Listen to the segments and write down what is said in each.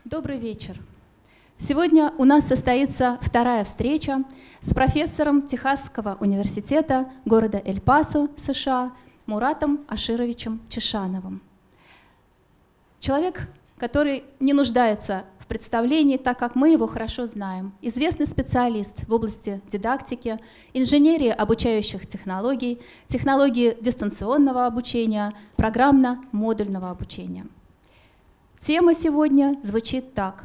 Добрый вечер. Сегодня у нас состоится вторая встреча с профессором Техасского университета города Эль-Пасо, США, Муратом Ашировичем Чешановым. Человек, который не нуждается в представлении, так как мы его хорошо знаем. Известный специалист в области дидактики, инженерии обучающих технологий, технологии дистанционного обучения, программно-модульного обучения. Тема сегодня звучит так: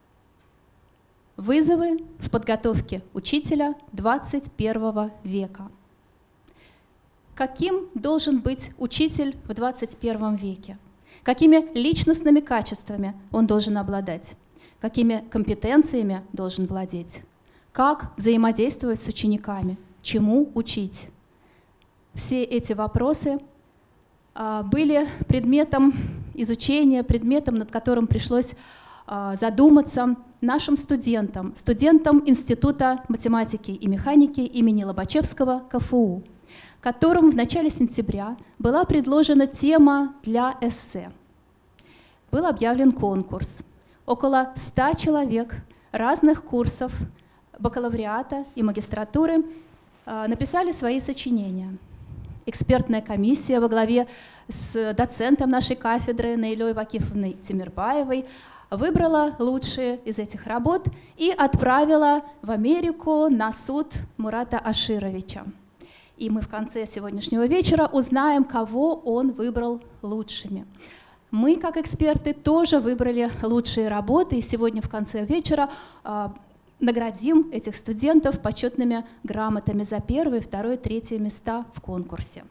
вызовы в подготовке учителя 21 века. Каким должен быть учитель в 21 веке? Какими личностными качествами он должен обладать? Какими компетенциями должен владеть? Как взаимодействовать с учениками? Чему учить? Все эти вопросы были предметом изучения, предметом, над которым пришлось задуматься нашим студентам Института математики и механики имени Лобачевского КФУ, которым в начале сентября была предложена тема для эссе. Был объявлен конкурс. Около 100 человек разных курсов бакалавриата и магистратуры написали свои сочинения. Экспертная комиссия во главе с доцентом нашей кафедры Наилей Вакифовной Тимирбаевой выбрала лучшие из этих работ и отправила в Америку на суд Мурата Ашировича. И мы в конце сегодняшнего вечера узнаем, кого он выбрал лучшими. Мы, как эксперты, тоже выбрали лучшие работы, и сегодня в конце вечера наградим этих студентов почетными грамотами за первое, второе, третье места в конкурсе.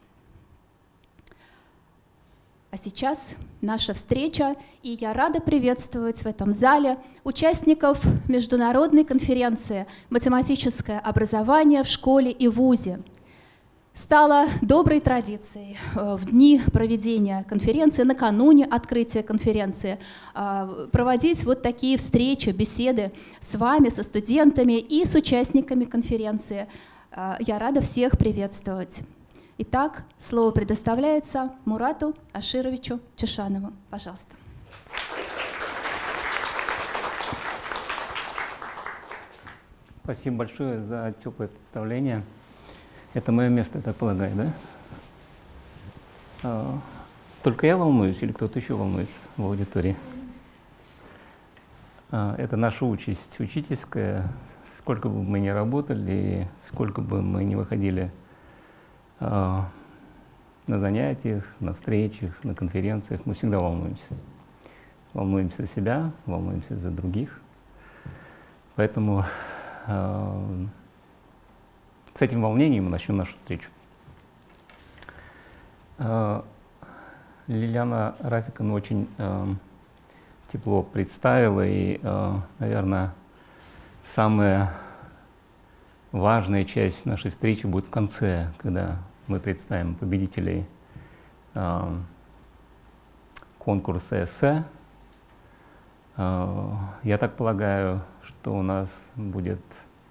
А сейчас наша встреча, и я рада приветствовать в этом зале участников международной конференции «Математическое образование в школе и вузе». Стало доброй традицией в дни проведения конференции, накануне открытия конференции, проводить вот такие встречи, беседы с вами, со студентами и с участниками конференции. Я рада всех приветствовать. Итак, слово предоставляется Мурату Ашировичу Чешанову. Пожалуйста. Спасибо большое за теплое представление. Это мое место, я так полагаю, да? Только я волнуюсь или кто-то еще волнуется в аудитории? Это наша участь учительская. Сколько бы мы ни работали, сколько бы мы ни выходили на занятиях, на встречах, на конференциях, мы всегда волнуемся. Волнуемся за себя, волнуемся за других. Поэтому с этим волнением мы начнем нашу встречу. Лилиана Рафиковна очень тепло представила, и, наверное, самая важная часть нашей встречи будет в конце, когда мы представим победителей конкурса эссе. Я так полагаю, что у нас будет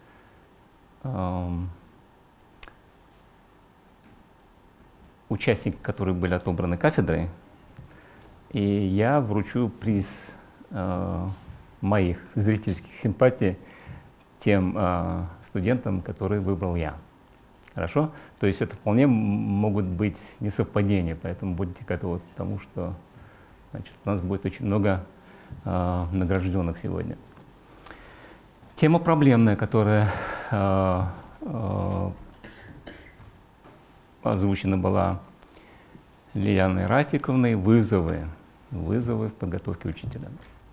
участники, которые были отобраны кафедрой, и я вручу приз моих зрительских симпатий тем студентам, которые выбрал я. Хорошо? То есть это вполне могут быть несовпадения, поэтому будете готовы к тому, что значит, у нас будет очень много награжденных сегодня. Тема проблемная, которая озвучена была Лилианой Рафиковной, вызовы в подготовке учителя.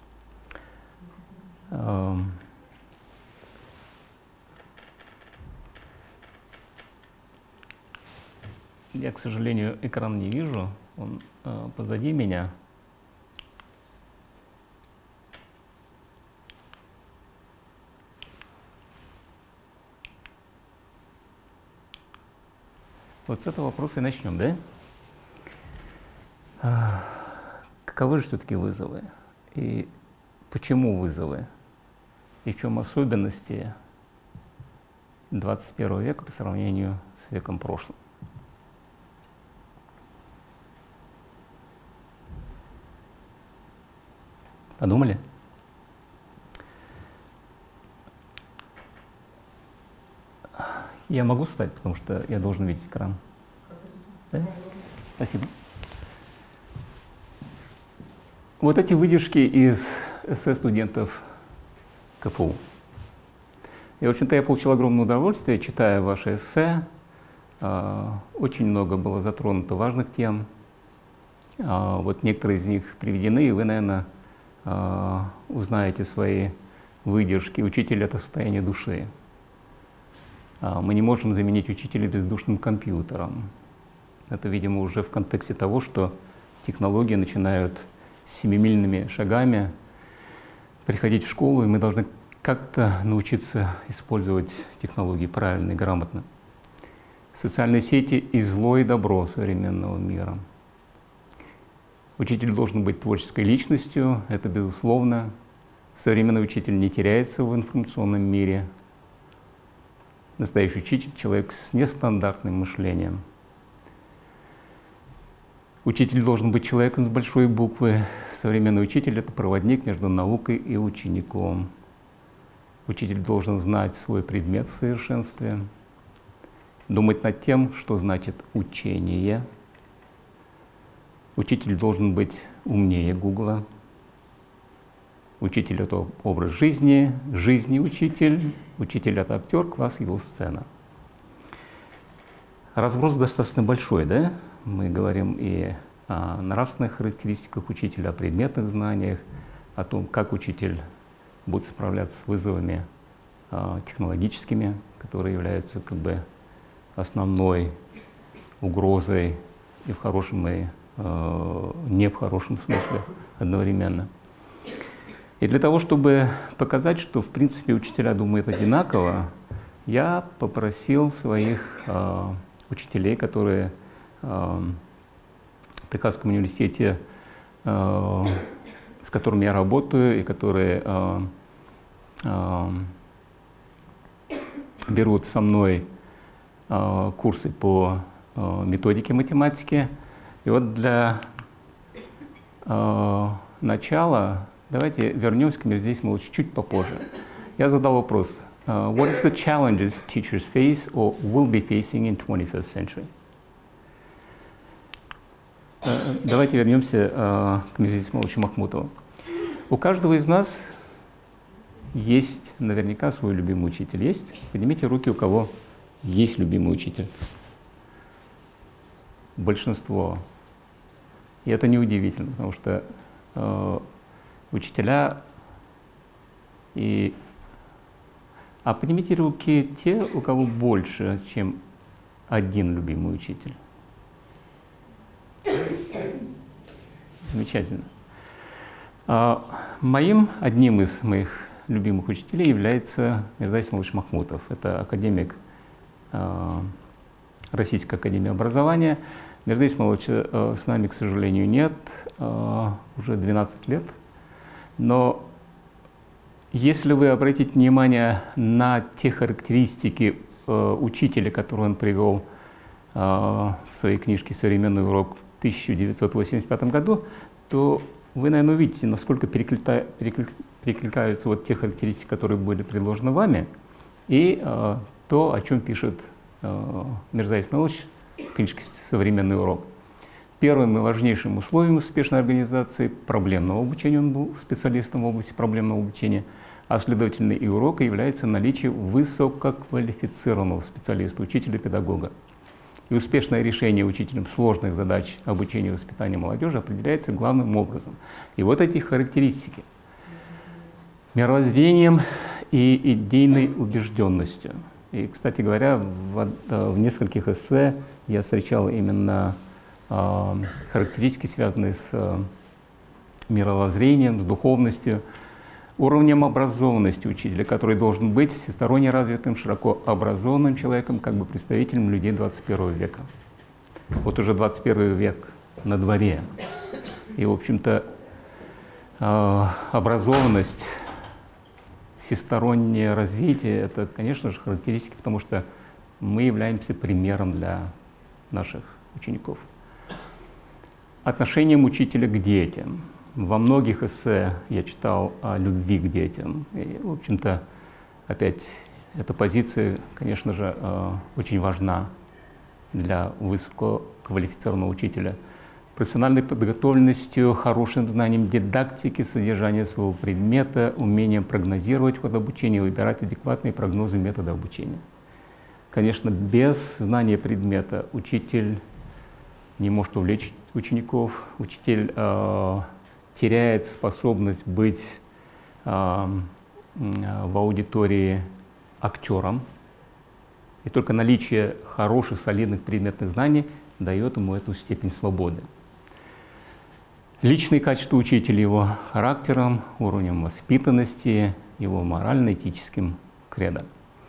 Я, к сожалению, экран не вижу, он позади меня. Вот с этого вопроса и начнем, да? Каковы же все-таки вызовы? И почему вызовы? И в чем особенности 21 века по сравнению с веком прошлым? Подумали? Я могу встать, потому что я должен видеть экран. Да? Спасибо. Вот эти выдержки из эссе студентов КФУ. И, в общем-то, я получил огромное удовольствие, читая ваши эссе. Очень много было затронуто важных тем. Вот некоторые из них приведены, и вы, наверное, узнаете свои выдержки. Учитель — это состояние души. Мы не можем заменить учителя бездушным компьютером. Это, видимо, уже в контексте того, что технологии начинают семимильными шагами приходить в школу, и мы должны как-то научиться использовать технологии правильно и грамотно. Социальные сети и зло, и добро современного мира. Учитель должен быть творческой личностью, это безусловно. Современный учитель не теряется в информационном мире. Настоящий учитель — человек с нестандартным мышлением. Учитель должен быть человеком с большой буквы. Современный учитель — это проводник между наукой и учеником. Учитель должен знать свой предмет в совершенстве, думать над тем, что значит учение. Учитель должен быть умнее Гугла. Учитель — это образ жизни, жизни учитель. Учитель — это актер, класс его сцена. Разброс достаточно большой, да? Мы говорим и о нравственных характеристиках учителя, о предметных знаниях, о том, как учитель будет справляться с вызовами технологическими, которые являются как бы основной угрозой и в хорошем, и не в хорошем смысле одновременно. И для того, чтобы показать, что в принципе учителя думают одинаково, я попросил своих учителей, которые в Техасском университете, с которыми я работаю, и которые берут со мной курсы по методике математики. И вот для начала давайте вернемся к миру здесь, мы чуть попозже. Я задал вопрос. What is the challenges teachers face or will be facing in 21st century? Давайте вернемся к Мирза Исмаиловичу Махмутову. У каждого из нас есть наверняка свой любимый учитель. Есть? Поднимите руки, у кого есть любимый учитель. Большинство. И это неудивительно, потому что учителя и... А поднимите руки те, у кого больше, чем один любимый учитель. Замечательно. Одним из моих любимых учителей является Мирза Исмаилович Махмутов. Это академик Российской академии образования. Мирза Исмаиловича с нами, к сожалению, нет, уже 12 лет. Но если вы обратите внимание на те характеристики учителя, которые он привел в своей книжке «Современный урок» в 1985 году, то вы, наверное, увидите, насколько перекликаются вот те характеристики, которые были предложены вами, и то, о чем пишет Мирза Исмаилович в книжке «Современный урок». Первым и важнейшим условием успешной организации проблемного обучения, он был специалистом в области проблемного обучения, а следовательно и урока является наличие высококвалифицированного специалиста, учителя-педагога. И успешное решение учителем сложных задач обучения и воспитания молодежи определяется главным образом. И вот эти характеристики. Мировоззрением и идейной убежденностью. И, кстати говоря, в нескольких эссе я встречал именно характеристики, связанные с мировоззрением, с духовностью, уровнем образованности учителя, который должен быть всесторонне развитым, широко образованным человеком, как бы представителем людей 21 века. Вот уже 21 век на дворе. И, в общем-то, образованность, всестороннее развитие — это, конечно же, характеристики, потому что мы являемся примером для наших учеников. Отношением учителя к детям. Во многих эссе я читал о любви к детям. И, в общем-то, опять эта позиция, конечно же, очень важна для высококвалифицированного учителя. Профессиональной подготовленностью, хорошим знанием дидактики, содержания своего предмета, умением прогнозировать ход обучения, выбирать адекватные прогнозы метода обучения. Конечно, без знания предмета учитель не может увлечь учеников, учитель теряет способность быть в аудитории актером, и только наличие хороших, солидных предметных знаний дает ему эту степень свободы. Личные качества учителя, его характером, уровнем воспитанности, его морально-этическим кредо.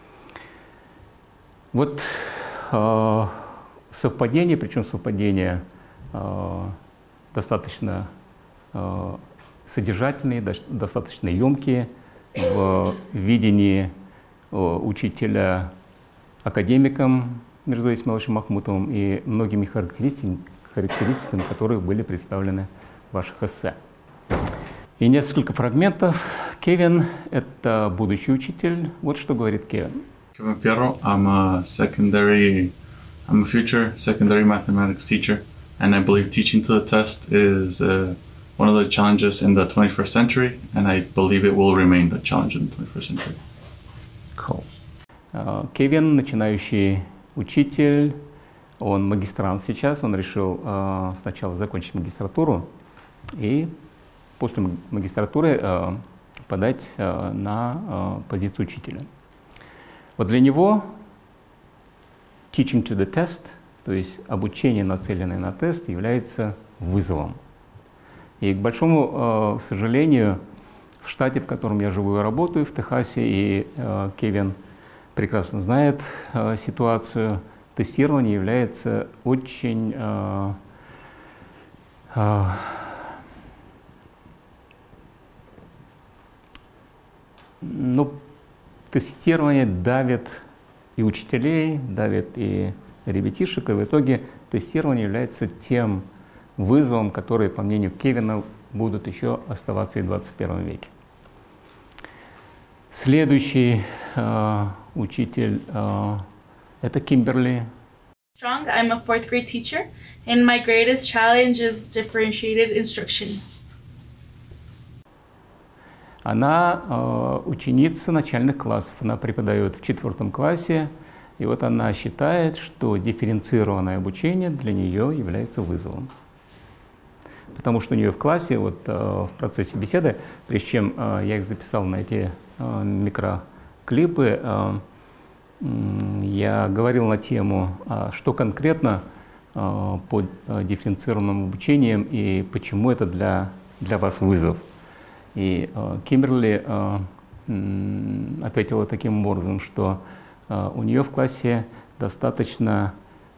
Вот совпадение, причем совпадение достаточно содержательные, достаточно емкие в видении учителя академиком Мирзой Исмаиловичем Махмутовым и многими характеристиками, которые были представлены в ваших эссе. И несколько фрагментов. Кевин — это будущий учитель. Вот что говорит Кевин. Kevin Fierro, I'm a future secondary mathematics teacher, and I believe teaching to the test is one of the challenges in the 21st century, and I believe it will remain a challenge in the 21st century. Cool. Кевин — начинающий учитель, он магистрант сейчас, он решил сначала закончить магистратуру и после магистратуры подать на позицию учителя. Вот для него teaching to the test, то есть обучение, нацеленное на тест, является вызовом. И, к большому сожалению, в штате, в котором я живу и работаю, в Техасе, и Кевин прекрасно знает ситуацию, тестирование является очень тестирование давит и учителей, давит и ребятишек, и в итоге тестирование является тем вызовом, который, по мнению Кевина, будут еще оставаться и в 21 веке. Следующий учитель это Кимберли. I'm a fourth grade teacher, and my greatest challenge is differentiated instruction. Она ученица начальных классов, она преподает в 4 классе, и вот она считает, что дифференцированное обучение для нее является вызовом. Потому что у нее в классе, вот в процессе беседы, прежде чем я их записал на эти микроклипы, я говорил на тему, что конкретно под дифференцированным обучением и почему это для вас вызов. И Кимберли ответила таким образом, что у нее в классе достаточно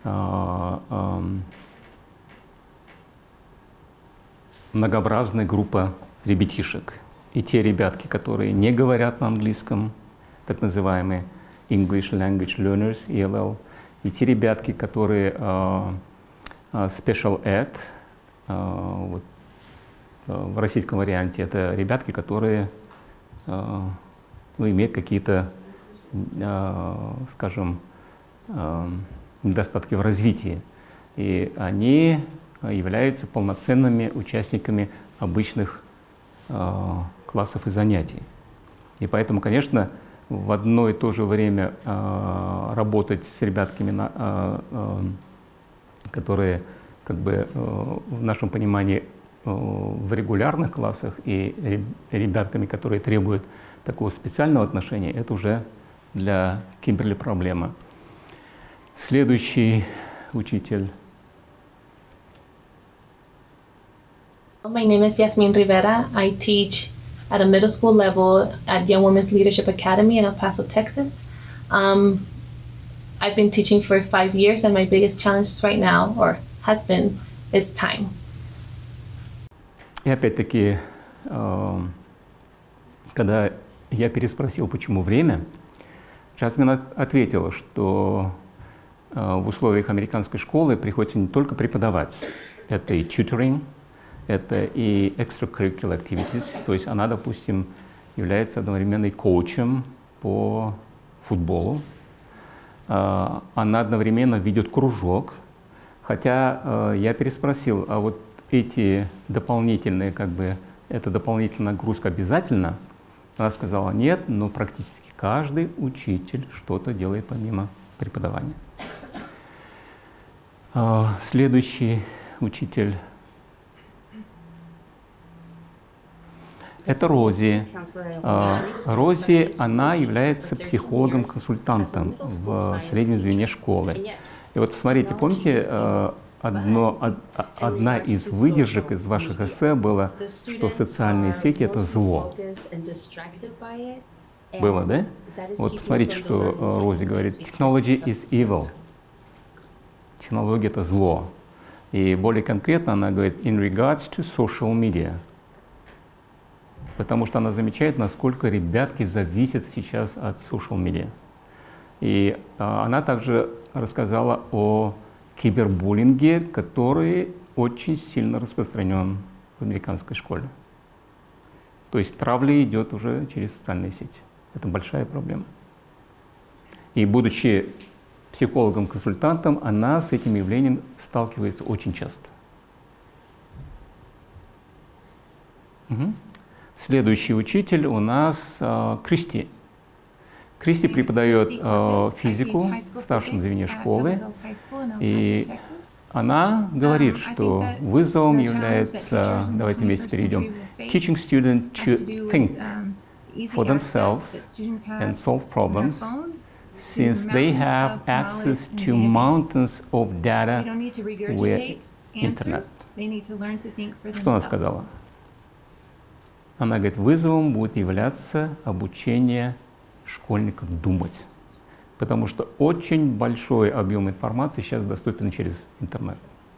многообразная группа ребятишек. И те ребятки, которые не говорят на английском, так называемые English Language Learners, ELL, и те ребятки, которые Special Ed, вот, в российском варианте это ребятки, которые имеют какие-то, скажем, недостатки в развитии. И они являются полноценными участниками обычных классов и занятий. И поэтому, конечно, в одно и то же время работать с ребятками, которые, как бы, в нашем понимании, в регулярных классах, и ребятками, которые требуют такого специального отношения, это уже для Кимберли проблема. Следующий учитель. My name is Yasmin Rivera. I teach at a middle school level at Young Women's Leadership Academy in El Paso, Texas. I've been teaching for 5 years, and my biggest challenge right now, or has been, is time. И опять-таки, когда я переспросил, почему время, Жасмин ответила, что в условиях американской школы приходится не только преподавать, это и tutoring, это и extracurricular activities, то есть она, допустим, является одновременно и коучем по футболу, она одновременно ведет кружок, хотя я переспросил, а вот эти дополнительные, эта дополнительная нагрузка обязательно? Она сказала, нет, но практически каждый учитель что-то делает помимо преподавания. Следующий учитель — это Рози. Рози, она является психологом-консультантом в среднем звене школы. И вот посмотрите, помните, одна из выдержек из ваших эссе была, что социальные сети — это зло. Было, да? Вот посмотрите, что Рози говорит. Technology is evil. Технология — это зло. И более конкретно она говорит in regards to social media. Потому что она замечает, насколько ребятки зависят сейчас от social media. И она также рассказала о кибербуллинге, который очень сильно распространен в американской школе. То есть травля идет уже через социальные сети. Это большая проблема. И будучи психологом-консультантом, она с этим явлением сталкивается очень часто. Угу. Следующий учитель у нас Кристи. Кристи преподает физику в старшем звене школы, и она говорит, что вызовом является, давайте вместе перейдем, teaching students to think for themselves and solve problems, since they have access to mountains of data with internet. Что она сказала? Она говорит, вызовом будет являться обучение школьников думать, потому что очень большой объем информации сейчас доступен через интернет.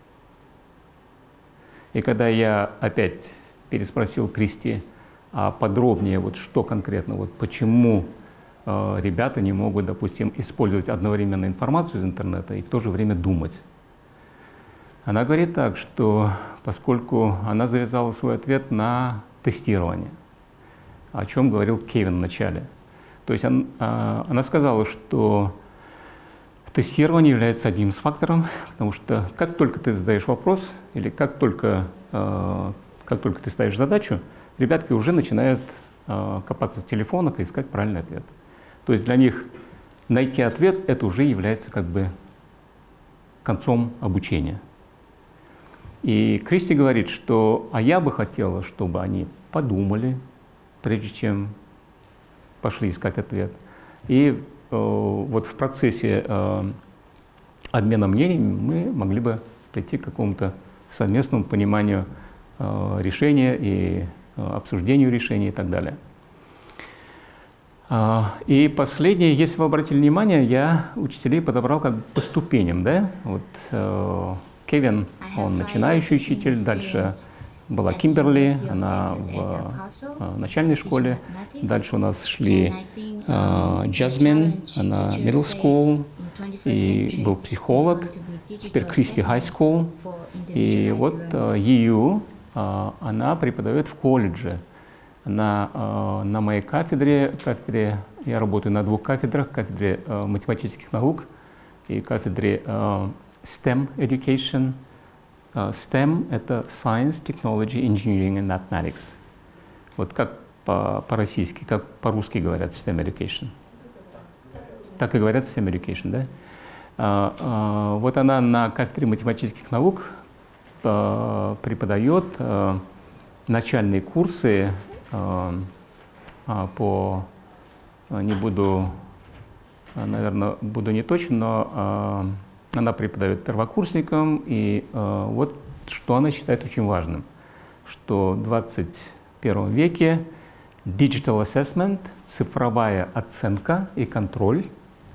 И когда я опять переспросил Кристи подробнее, вот что конкретно, вот почему ребята не могут, допустим, использовать одновременно информацию из интернета и в то же время думать. Она говорит так, что поскольку она завязала свой ответ на тестирование, о чем говорил Кевин в начале. То есть она сказала, что тестирование является одним из факторов, потому что как только ты задаешь вопрос или как только ты ставишь задачу, ребятки уже начинают копаться в телефонах и искать правильный ответ. То есть для них найти ответ — это уже является концом обучения. И Кристи говорит, что я бы хотела, чтобы они подумали, прежде чем пошли искать ответ. И вот в процессе обмена мнениями мы могли бы прийти к какому-то совместному пониманию решения и обсуждению решения и так далее. И последнее, если вы обратили внимание, я учителей подобрал по ступеням, да? Вот Кевин, он начинающий учитель, дальше была Кимберли, она в начальной школе, дальше у нас шли Джазмин, она middle school, и был психолог, теперь Кристи high school, и вот Ю, она преподает в колледже. На моей кафедре, я работаю на двух кафедрах, кафедре математических наук и кафедре STEM Education. STEM — это Science, Technology, Engineering and Mathematics. Вот как по-российски, как по-русски говорят STEM Education? Так и говорят STEM Education, да? Вот она на кафедре математических наук преподает начальные курсы не буду, наверное, буду не точен, но она преподает первокурсникам, и вот что она считает очень важным, что в 21 веке digital assessment, цифровая оценка и контроль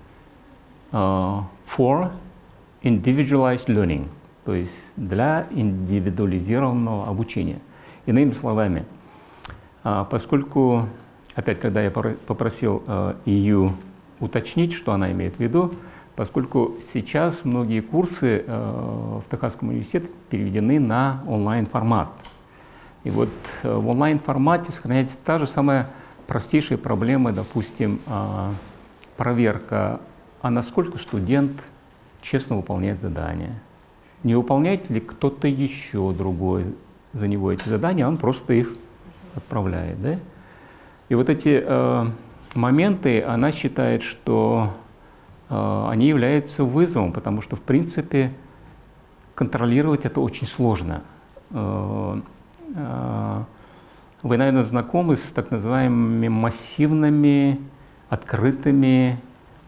for individualized learning, то есть для индивидуализированного обучения. Иными словами, поскольку, опять, когда я попросил Ию уточнить, что она имеет в виду, поскольку сейчас многие курсы в Техасском университете переведены на онлайн-формат. И вот в онлайн-формате сохраняется та же самая простейшая проблема, допустим, проверка, а насколько студент честно выполняет задания. Не выполняет ли кто-то еще другой за него эти задания, а он просто их отправляет. Да? И вот эти моменты, она считает, что они являются вызовом, потому что, в принципе, контролировать это очень сложно. Вы, наверное, знакомы с так называемыми массивными, открытыми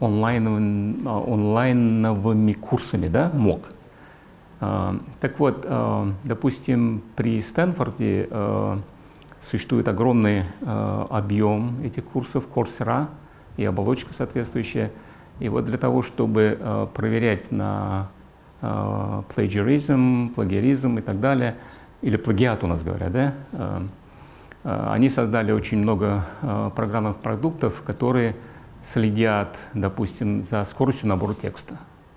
онлайновыми курсами, да, МООC. Так вот, допустим, при Стэнфорде существует огромный объем этих курсов, Coursera и оболочка соответствующая. И вот для того, чтобы проверять на плагиаризм и так далее, или плагиат у нас говорят, да, они создали очень много программных продуктов, которые следят, допустим, за скоростью набора текста.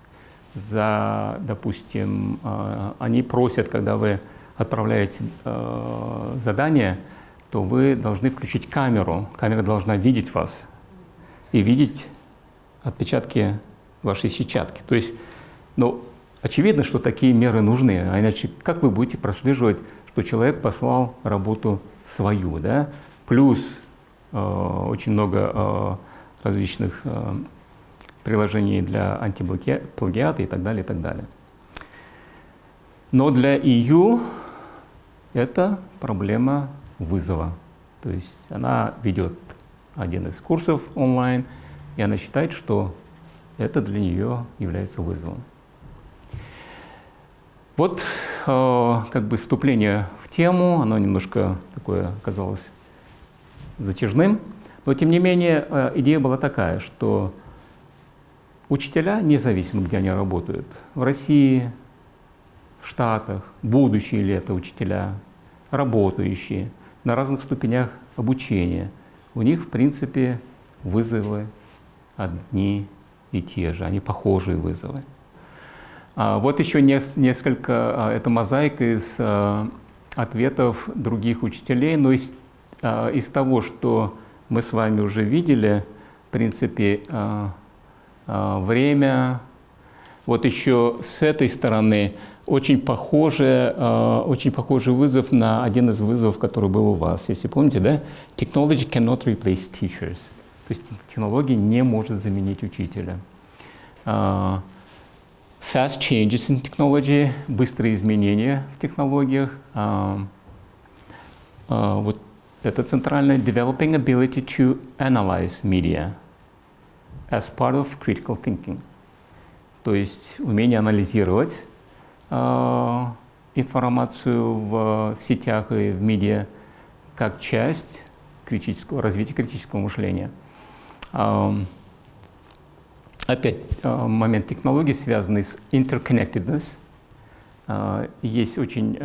Допустим, они просят, когда вы отправляете задание, то вы должны включить камеру. Камера должна видеть вас и видеть отпечатки вашей сетчатки. То есть, ну, очевидно, что такие меры нужны, а иначе как вы будете прослеживать, что человек послал работу свою, да? Плюс очень много различных приложений для антиплагиата и так далее, и так далее. Но для EU это проблема вызова. То есть она ведет один из курсов онлайн, и она считает, что это для нее является вызовом. Вот как бы вступление в тему, оно немножко такое оказалось затяжным, но тем не менее идея была такая, что учителя, независимо где они работают, в России, в Штатах, будущие ли это учителя, работающие на разных ступенях обучения, у них в принципе вызовы одни и те же, они похожие вызовы. Вот еще несколько, это мозаика из ответов других учителей, но из того, что мы с вами уже видели, в принципе, время, вот еще с этой стороны очень похожий вызов на один из вызовов, который был у вас, если помните, да? Technology cannot replace teachers. То есть технология не может заменить учителя. Fast changes in technology, быстрые изменения в технологиях. Вот это центральное. Developing ability to analyze media as part of critical thinking. То есть умение анализировать информацию в сетях и в медиа как часть развития критического мышления. Опять момент технологий, связанный с interconnectedness. Есть очень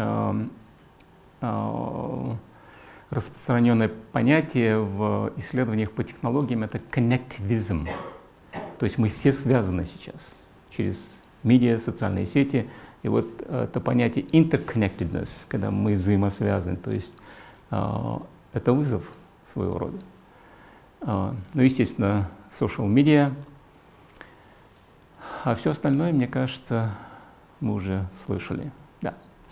распространенное понятие в исследованиях по технологиям, это connectivism. То есть мы все связаны сейчас через медиа, социальные сети. И вот это понятие interconnectedness, когда мы взаимосвязаны, то есть это вызов своего рода. Ну, естественно, social media. А все остальное, мне кажется, мы уже слышали. Да.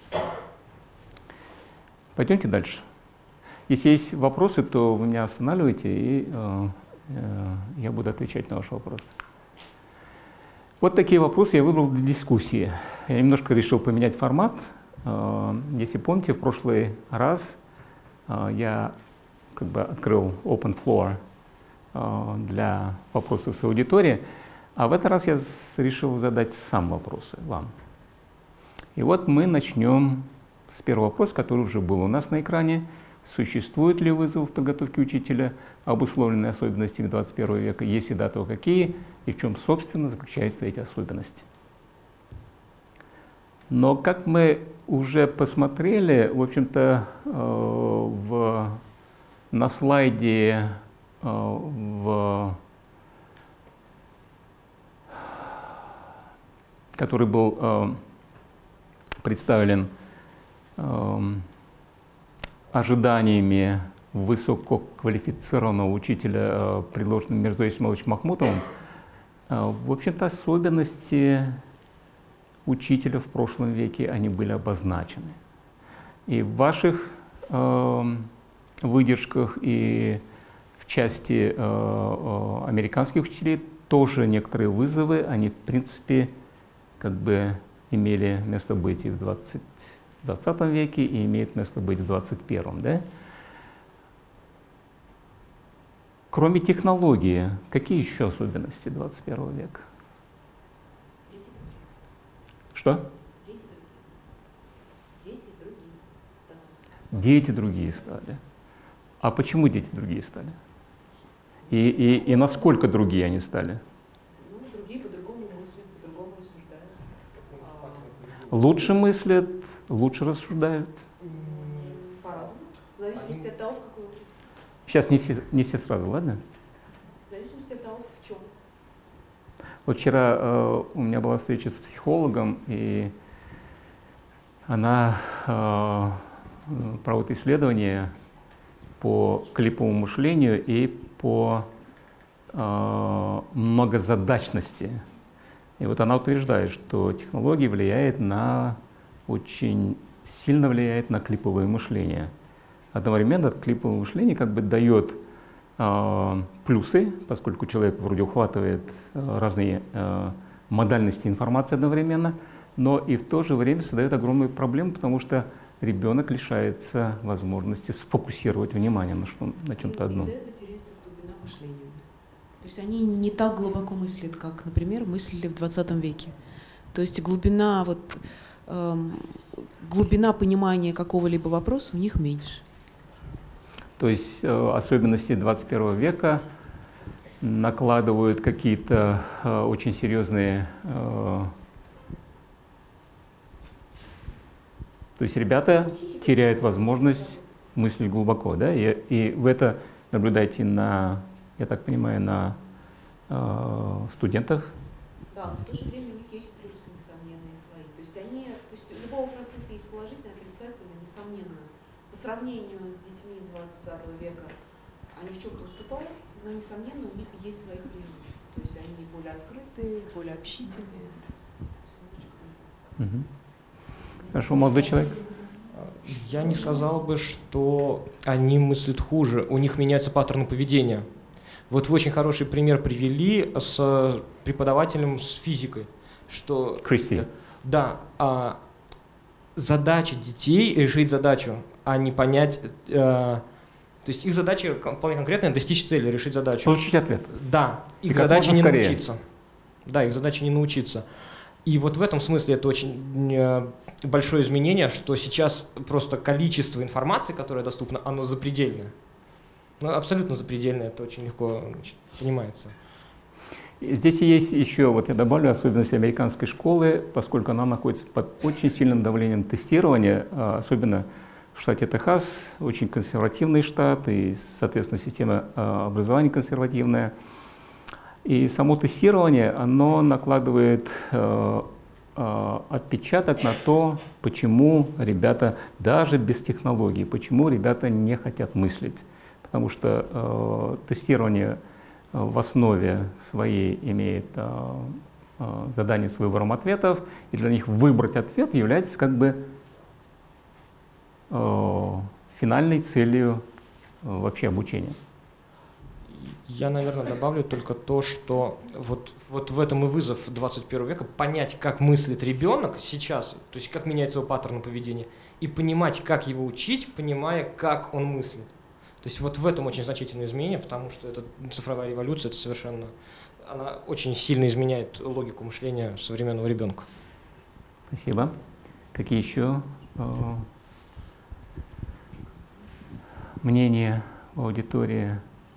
Пойдемте дальше. Если есть вопросы, то вы меня останавливайте, и я буду отвечать на ваши вопросы. Вот такие вопросы я выбрал для дискуссии. Я немножко решил поменять формат. Если помните, в прошлый раз я как бы открыл open floor для вопросов с аудитории, а в этот раз я решил задать сам вопросы вам. И вот мы начнем с первого вопроса, который уже был у нас на экране. Существуют ли вызовы в подготовке учителя, обусловленные особенностями 21 века? Если да, то какие? И в чем, собственно, заключаются эти особенности? Но, как мы уже посмотрели, в общем-то, на слайде который был представлен ожиданиями высококвалифицированного учителя, предложенным Мирзой Исмаиловичем Махмутовым, в общем-то, особенности учителя в прошлом веке, они были обозначены. И в ваших выдержках, и в части американских учителей тоже некоторые вызовы, они, в принципе, как бы имели место быть и в 20 веке, и имеют место быть в 21-м, да? Кроме технологии, какие еще особенности 21 века? Что? Дети другие стали. А почему дети другие стали? И насколько другие они стали? Ну, другие по-другому мыслят, по-другому рассуждают. Лучше мыслят, лучше рассуждают? По-разному. В зависимости от того, в какой области. Сейчас не все сразу, ладно? В зависимости от того, в чем. Вот вчера у меня была встреча с психологом, и она проводит исследования по клиповому мышлению и по многозадачности. И вот она утверждает, что технология очень сильно влияет на клиповое мышление. Одновременно клиповое мышление как бы дает плюсы, поскольку человек вроде ухватывает разные модальности информации одновременно, но и в то же время создает огромную проблему, потому что ребенок лишается возможности сфокусировать внимание на чем-то одном. Из-за этого теряется глубина мышления у них. То есть они не так глубоко мыслят, как, например, мыслили в 20 веке. То есть глубина понимания какого-либо вопроса у них меньше. То есть особенности 21 века накладывают какие-то очень серьезные... То есть ребята теряют возможность мыслить глубоко, да? И вы это наблюдаете я так понимаю, на студентах? Да, но в то же время у них есть плюсы, несомненные свои. То есть у любого процесса есть положительные, отрицательные, несомненно. По сравнению с детьми 20 века они в чем-то уступают, но, несомненно, у них есть свои преимущества. То есть они более открытые, более общительные. Хорошо, молодой человек. Я не сказал бы, что они мыслят хуже, у них меняются паттерны поведения. Вот вы очень хороший пример привели с преподавателем с физикой, что... Кристи. Да, задача детей — решить задачу, а не понять... то есть их задача вполне конкретная — достичь цели, решить задачу. Получить ответ. Да, их задача не научиться. Да, их задача не научиться. И вот в этом смысле это очень большое изменение, что сейчас просто количество информации, которое доступно, оно запредельное. Ну, абсолютно запредельное, это очень легко понимается. Здесь есть еще, вот я добавлю, особенность американской школы, поскольку она находится под очень сильным давлением тестирования, особенно в штате Техас, очень консервативный штат, и, соответственно, система образования консервативная. И само тестирование, оно накладывает отпечаток на то, почему ребята, даже без технологий, почему ребята не хотят мыслить. Потому что тестирование в основе своей имеет задание с выбором ответов, и для них выбрать ответ является как бы финальной целью вообще обучения. Я, наверное, добавлю только то, что вот в этом и вызов 21 века — понять, как мыслит ребенок сейчас, то есть как меняется его паттерн поведения, и понимать, как его учить, понимая, как он мыслит. То есть вот в этом очень значительное изменение, потому что это цифровая революция, это совершенно, она очень сильно изменяет логику мышления современного ребенка. Спасибо. Какие еще мнения в аудитории?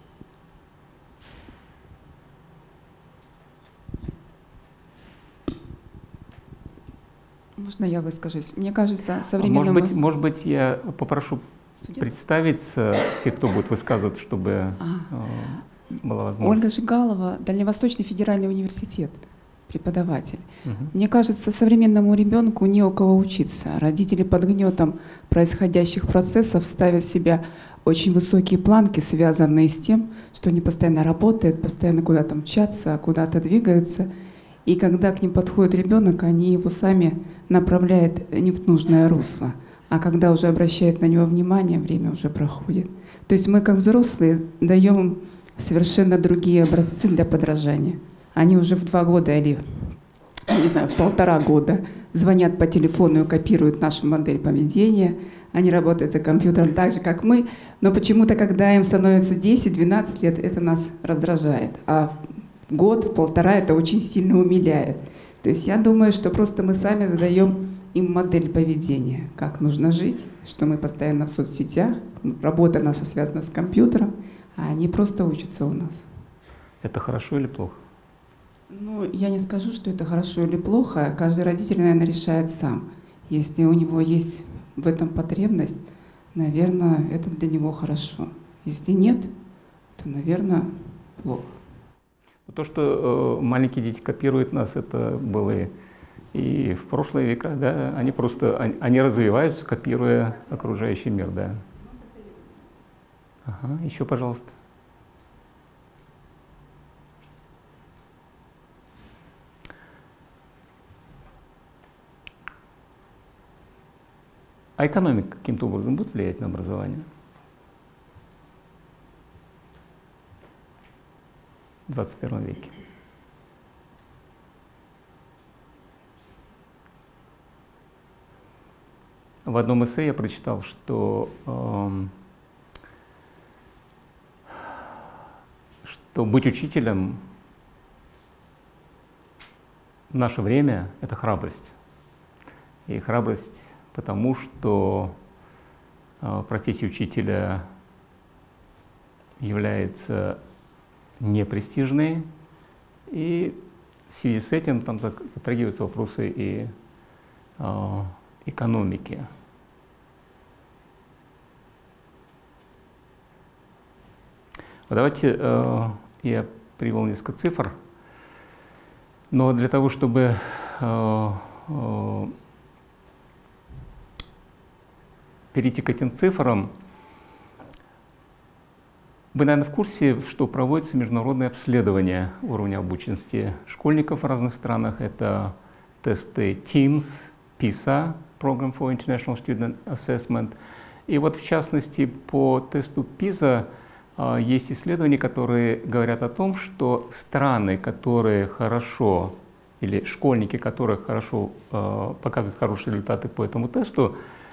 Можно я выскажусь? Мне кажется, современному... Может быть, я попрошу представиться тех, кто будет высказывать, чтобы была возможность. Ольга Жигалова, Дальневосточный федеральный университет, преподаватель. Мне кажется, современному ребенку не у кого учиться. Родители под гнетом происходящих процессов ставят себя очень высокие планки, связанные с тем, что они постоянно работают, постоянно куда-то мчатся, куда-то двигаются. И когда к ним подходит ребенок, они его сами направляют не в нужное русло. А когда уже обращают на него внимание, время уже проходит. То есть мы, как взрослые, даем им совершенно другие образцы для подражания. Они уже в 2 года или, не знаю, в 1,5 года звонят по телефону и копируют нашу модель поведения. Они работают за компьютером так же, как мы. Но почему-то, когда им становится 10-12 лет, это нас раздражает. А в год, в 1,5 это очень сильно умиляет. То есть я думаю, что просто мы сами задаем им модель поведения, как нужно жить, что мы постоянно в соцсетях, работа наша связана с компьютером, а они просто учатся у нас. Это хорошо или плохо? Ну, я не скажу, что это хорошо или плохо. Каждый родитель, наверное, решает сам. Если у него есть в этом потребность, наверное, это для него хорошо. Если нет, то, наверное, плохо. То, что маленькие дети копируют нас, это было и в прошлые века, да, они развиваются, копируя окружающий мир, да. Ага, еще, пожалуйста. А экономика каким-то образом будет влиять на образование? В 21 веке. В одном эссе я прочитал, что быть учителем в наше время — это храбрость. И храбрость потому, что профессия учителя является непрестижной, и в связи с этим там затрагиваются вопросы и экономики. Давайте я привел несколько цифр, но для того, чтобы перейти к этим цифрам, вы, наверное, в курсе, что проводится международное обследование уровня обученности школьников в разных странах. Это тесты TIMSS, PISA, Program for International Student Assessment. И вот, в частности, по тесту PISA есть исследования, которые говорят о том, что страны, которые хорошо, или школьники, которые хорошо показывают хорошие результаты по этому тесту,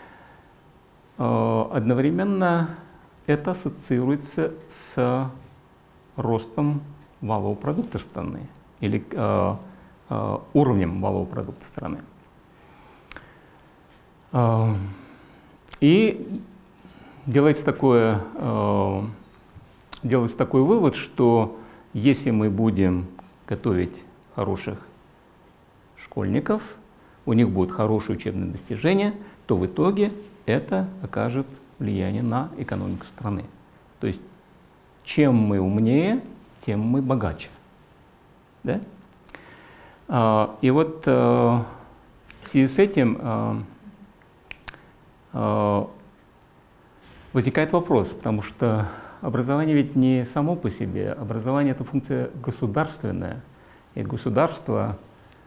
одновременно это ассоциируется с ростом валового продукта страны или уровнем валового продукта страны. И делается такой вывод, что если мы будем готовить хороших школьников, у них будут хорошие учебные достижения, то в итоге это окажет влияние на экономику страны. То есть, чем мы умнее, тем мы богаче. Да? И вот в связи с этим возникает вопрос, потому что образование ведь не само по себе, образование — это функция государственная, и государство,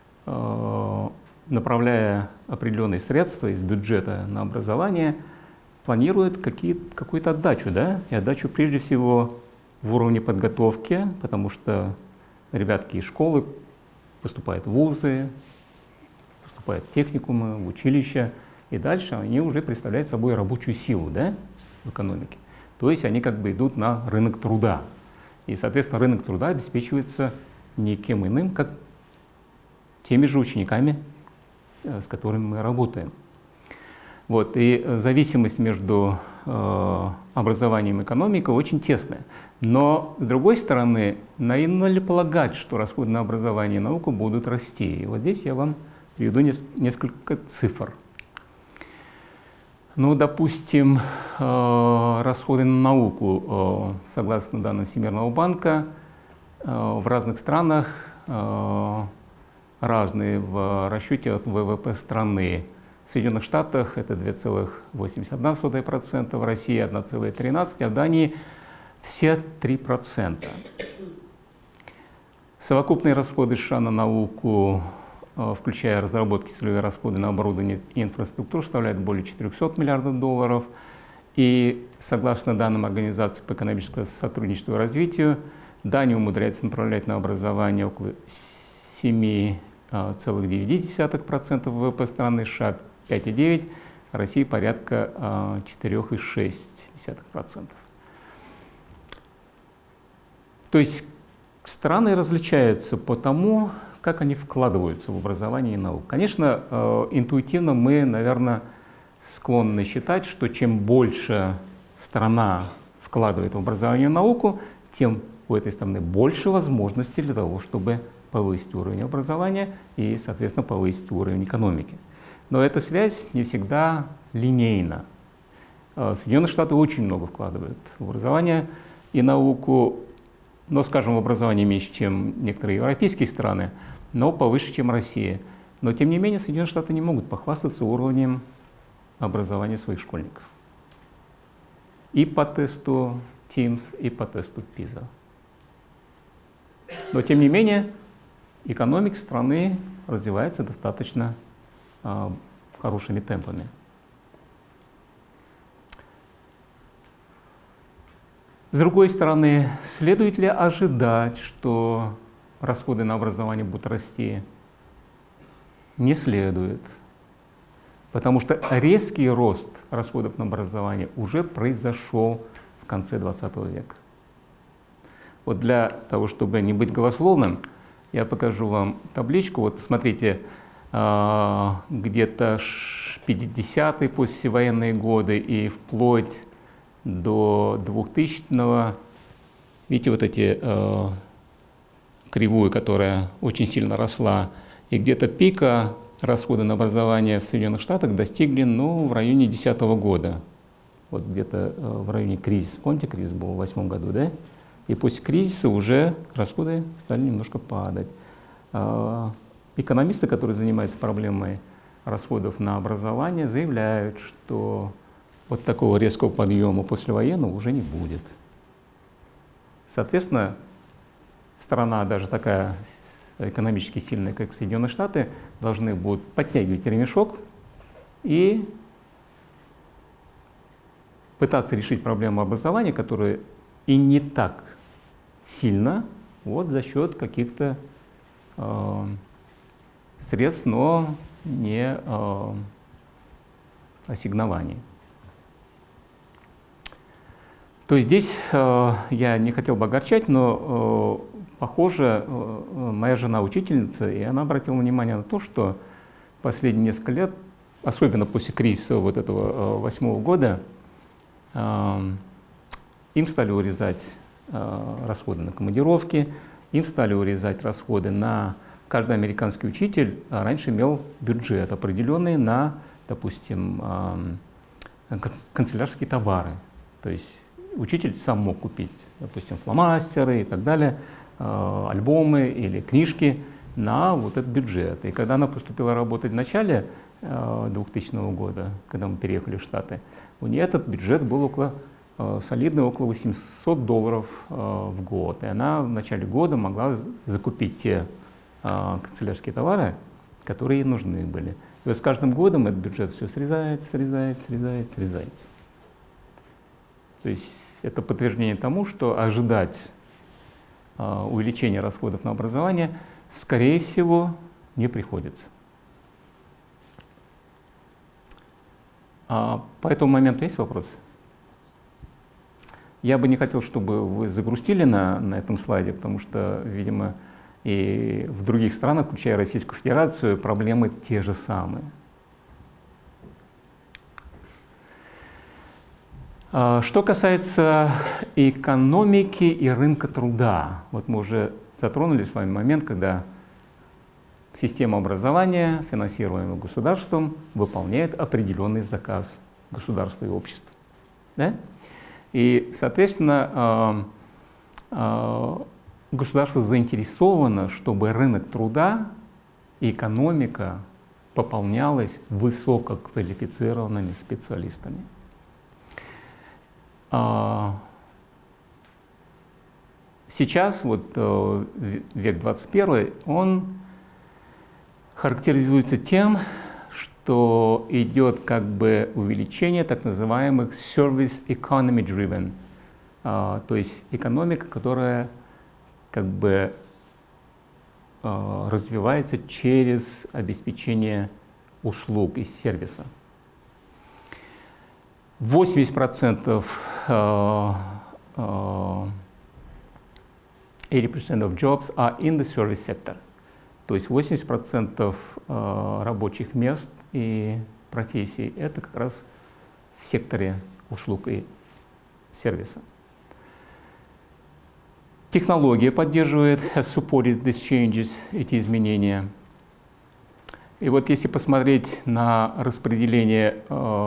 направляя определенные средства из бюджета на образование, планирует какую-то отдачу, да? И отдачу прежде всего в уровне подготовки, потому что ребятки из школы поступают в вузы, поступают в техникумы, в училища, и дальше они уже представляют собой рабочую силу, да, в экономике. То есть они как бы идут на рынок труда. И, соответственно, рынок труда обеспечивается никем иным, как теми же учениками, с которыми мы работаем. Вот, и зависимость между образованием и экономикой очень тесная. Но, с другой стороны, наивно ли полагать, что расходы на образование и науку будут расти? И вот здесь я вам приведу несколько цифр. Ну, допустим, расходы на науку, согласно данным Всемирного банка, в разных странах разные в расчете от ВВП страны. В Соединенных Штатах это 2,81%, в России 1,13%, а в Дании все 3%. Совокупные расходы США на науку, включая разработки, целевые расходы на оборудование и инфраструктуру, составляют более 400 миллиардов долларов. И согласно данным Организации по экономическому сотрудничеству и развитию, Дания умудряется направлять на образование около 7,9% ВВП страны, США 5,9%, России порядка 4,6%. То есть страны различаются по тому, как они вкладываются в образование и науку. Конечно, интуитивно мы, наверное, склонны считать, что чем больше страна вкладывает в образование и науку, тем у этой страны больше возможностей для того, чтобы повысить уровень образования и, соответственно, повысить уровень экономики. Но эта связь не всегда линейна. Соединенные Штаты очень много вкладывают в образование и науку, но, скажем, в образование меньше, чем некоторые европейские страны, но повыше, чем Россия. Но, тем не менее, Соединенные Штаты не могут похвастаться уровнем образования своих школьников. И по тесту TIMSS, и по тесту PISA. Но, тем не менее, экономика страны развивается достаточно хорошими темпами. С другой стороны, следует ли ожидать, что расходы на образование будут расти? Не следует. Потому что резкий рост расходов на образование уже произошел в конце 20 века. Вот для того, чтобы не быть голословным, я покажу вам табличку. Вот посмотрите, где-то 50-е послевоенные годы и вплоть до 2000-го, видите, вот эти кривую, которая очень сильно росла, и где-то пика расходы на образование в Соединенных Штатах достигли, ну, в районе 2010 года. Вот где-то в районе кризиса. Помните, кризис был в 2008 году, да? И после кризиса уже расходы стали немножко падать. Экономисты, которые занимаются проблемой расходов на образование, заявляют, что вот такого резкого подъема послевоенного уже не будет. Соответственно, страна, даже такая экономически сильная, как Соединенные Штаты, должны будут подтягивать ремешок и пытаться решить проблему образования, которая и не так сильно, вот за счет каких-то средств, но не ассигнований. То есть здесь я не хотел бы огорчать, но похоже, моя жена учительница, и она обратила внимание на то, что последние несколько лет, особенно после кризиса вот этого 2008 года, им стали урезать расходы на командировки, им стали урезать расходы на... Каждый американский учитель раньше имел бюджет определенный на, допустим, канцелярские товары. То есть учитель сам мог купить, допустим, фломастеры и так далее, альбомы или книжки на вот этот бюджет. И когда она поступила работать в начале 2000 года, когда мы переехали в Штаты, у нее этот бюджет был солидный, около $800 в год. И она в начале года могла закупить те канцелярские товары, которые ей нужны были. И вот с каждым годом этот бюджет все срезается. То есть это подтверждение тому, что ожидать увеличения расходов на образование, скорее всего, не приходится. По этому моменту есть вопросы? Я бы не хотел, чтобы вы загрустили на этом слайде, потому что, видимо, и в других странах, включая Российскую Федерацию, проблемы те же самые. Что касается экономики и рынка труда, вот мы уже затронули с вами момент, когда система образования, финансируемая государством, выполняет определенный заказ государства и общества. Да? И, соответственно, государство заинтересовано, чтобы рынок труда и экономика пополнялось высококвалифицированными специалистами. Сейчас, вот век 21, он характеризуется тем, что идет как бы увеличение так называемых service economy driven, то есть экономика, которая как бы развивается через обеспечение услуг и сервиса. 80% 80% of jobs are in the service sector. То есть 80% рабочих мест и профессий — это как раз в секторе услуг и сервиса. Технология поддерживает, has supported these changes, эти изменения. И вот если посмотреть на распределение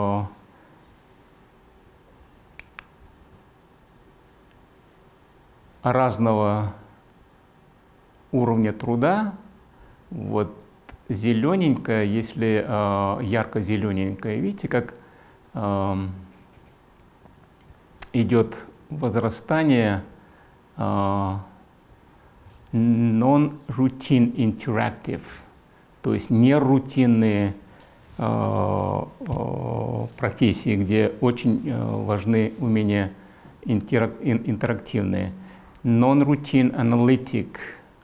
разного уровня труда, вот зелененькое, если ярко-зелененькое, видите, как идет возрастание non-routine interactive, то есть нерутинные профессии, где очень важны умения интерактивные. Non-routine analytic,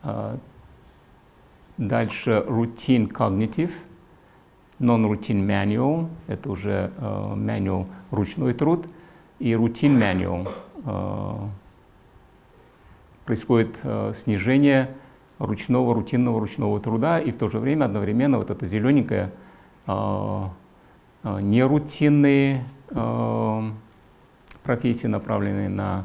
дальше routine cognitive, non-routine manual, это уже manual ручной труд, и routine manual. Происходит снижение рутинного труда, и в то же время одновременно вот это зелененькое нерутинные профессии, направленные на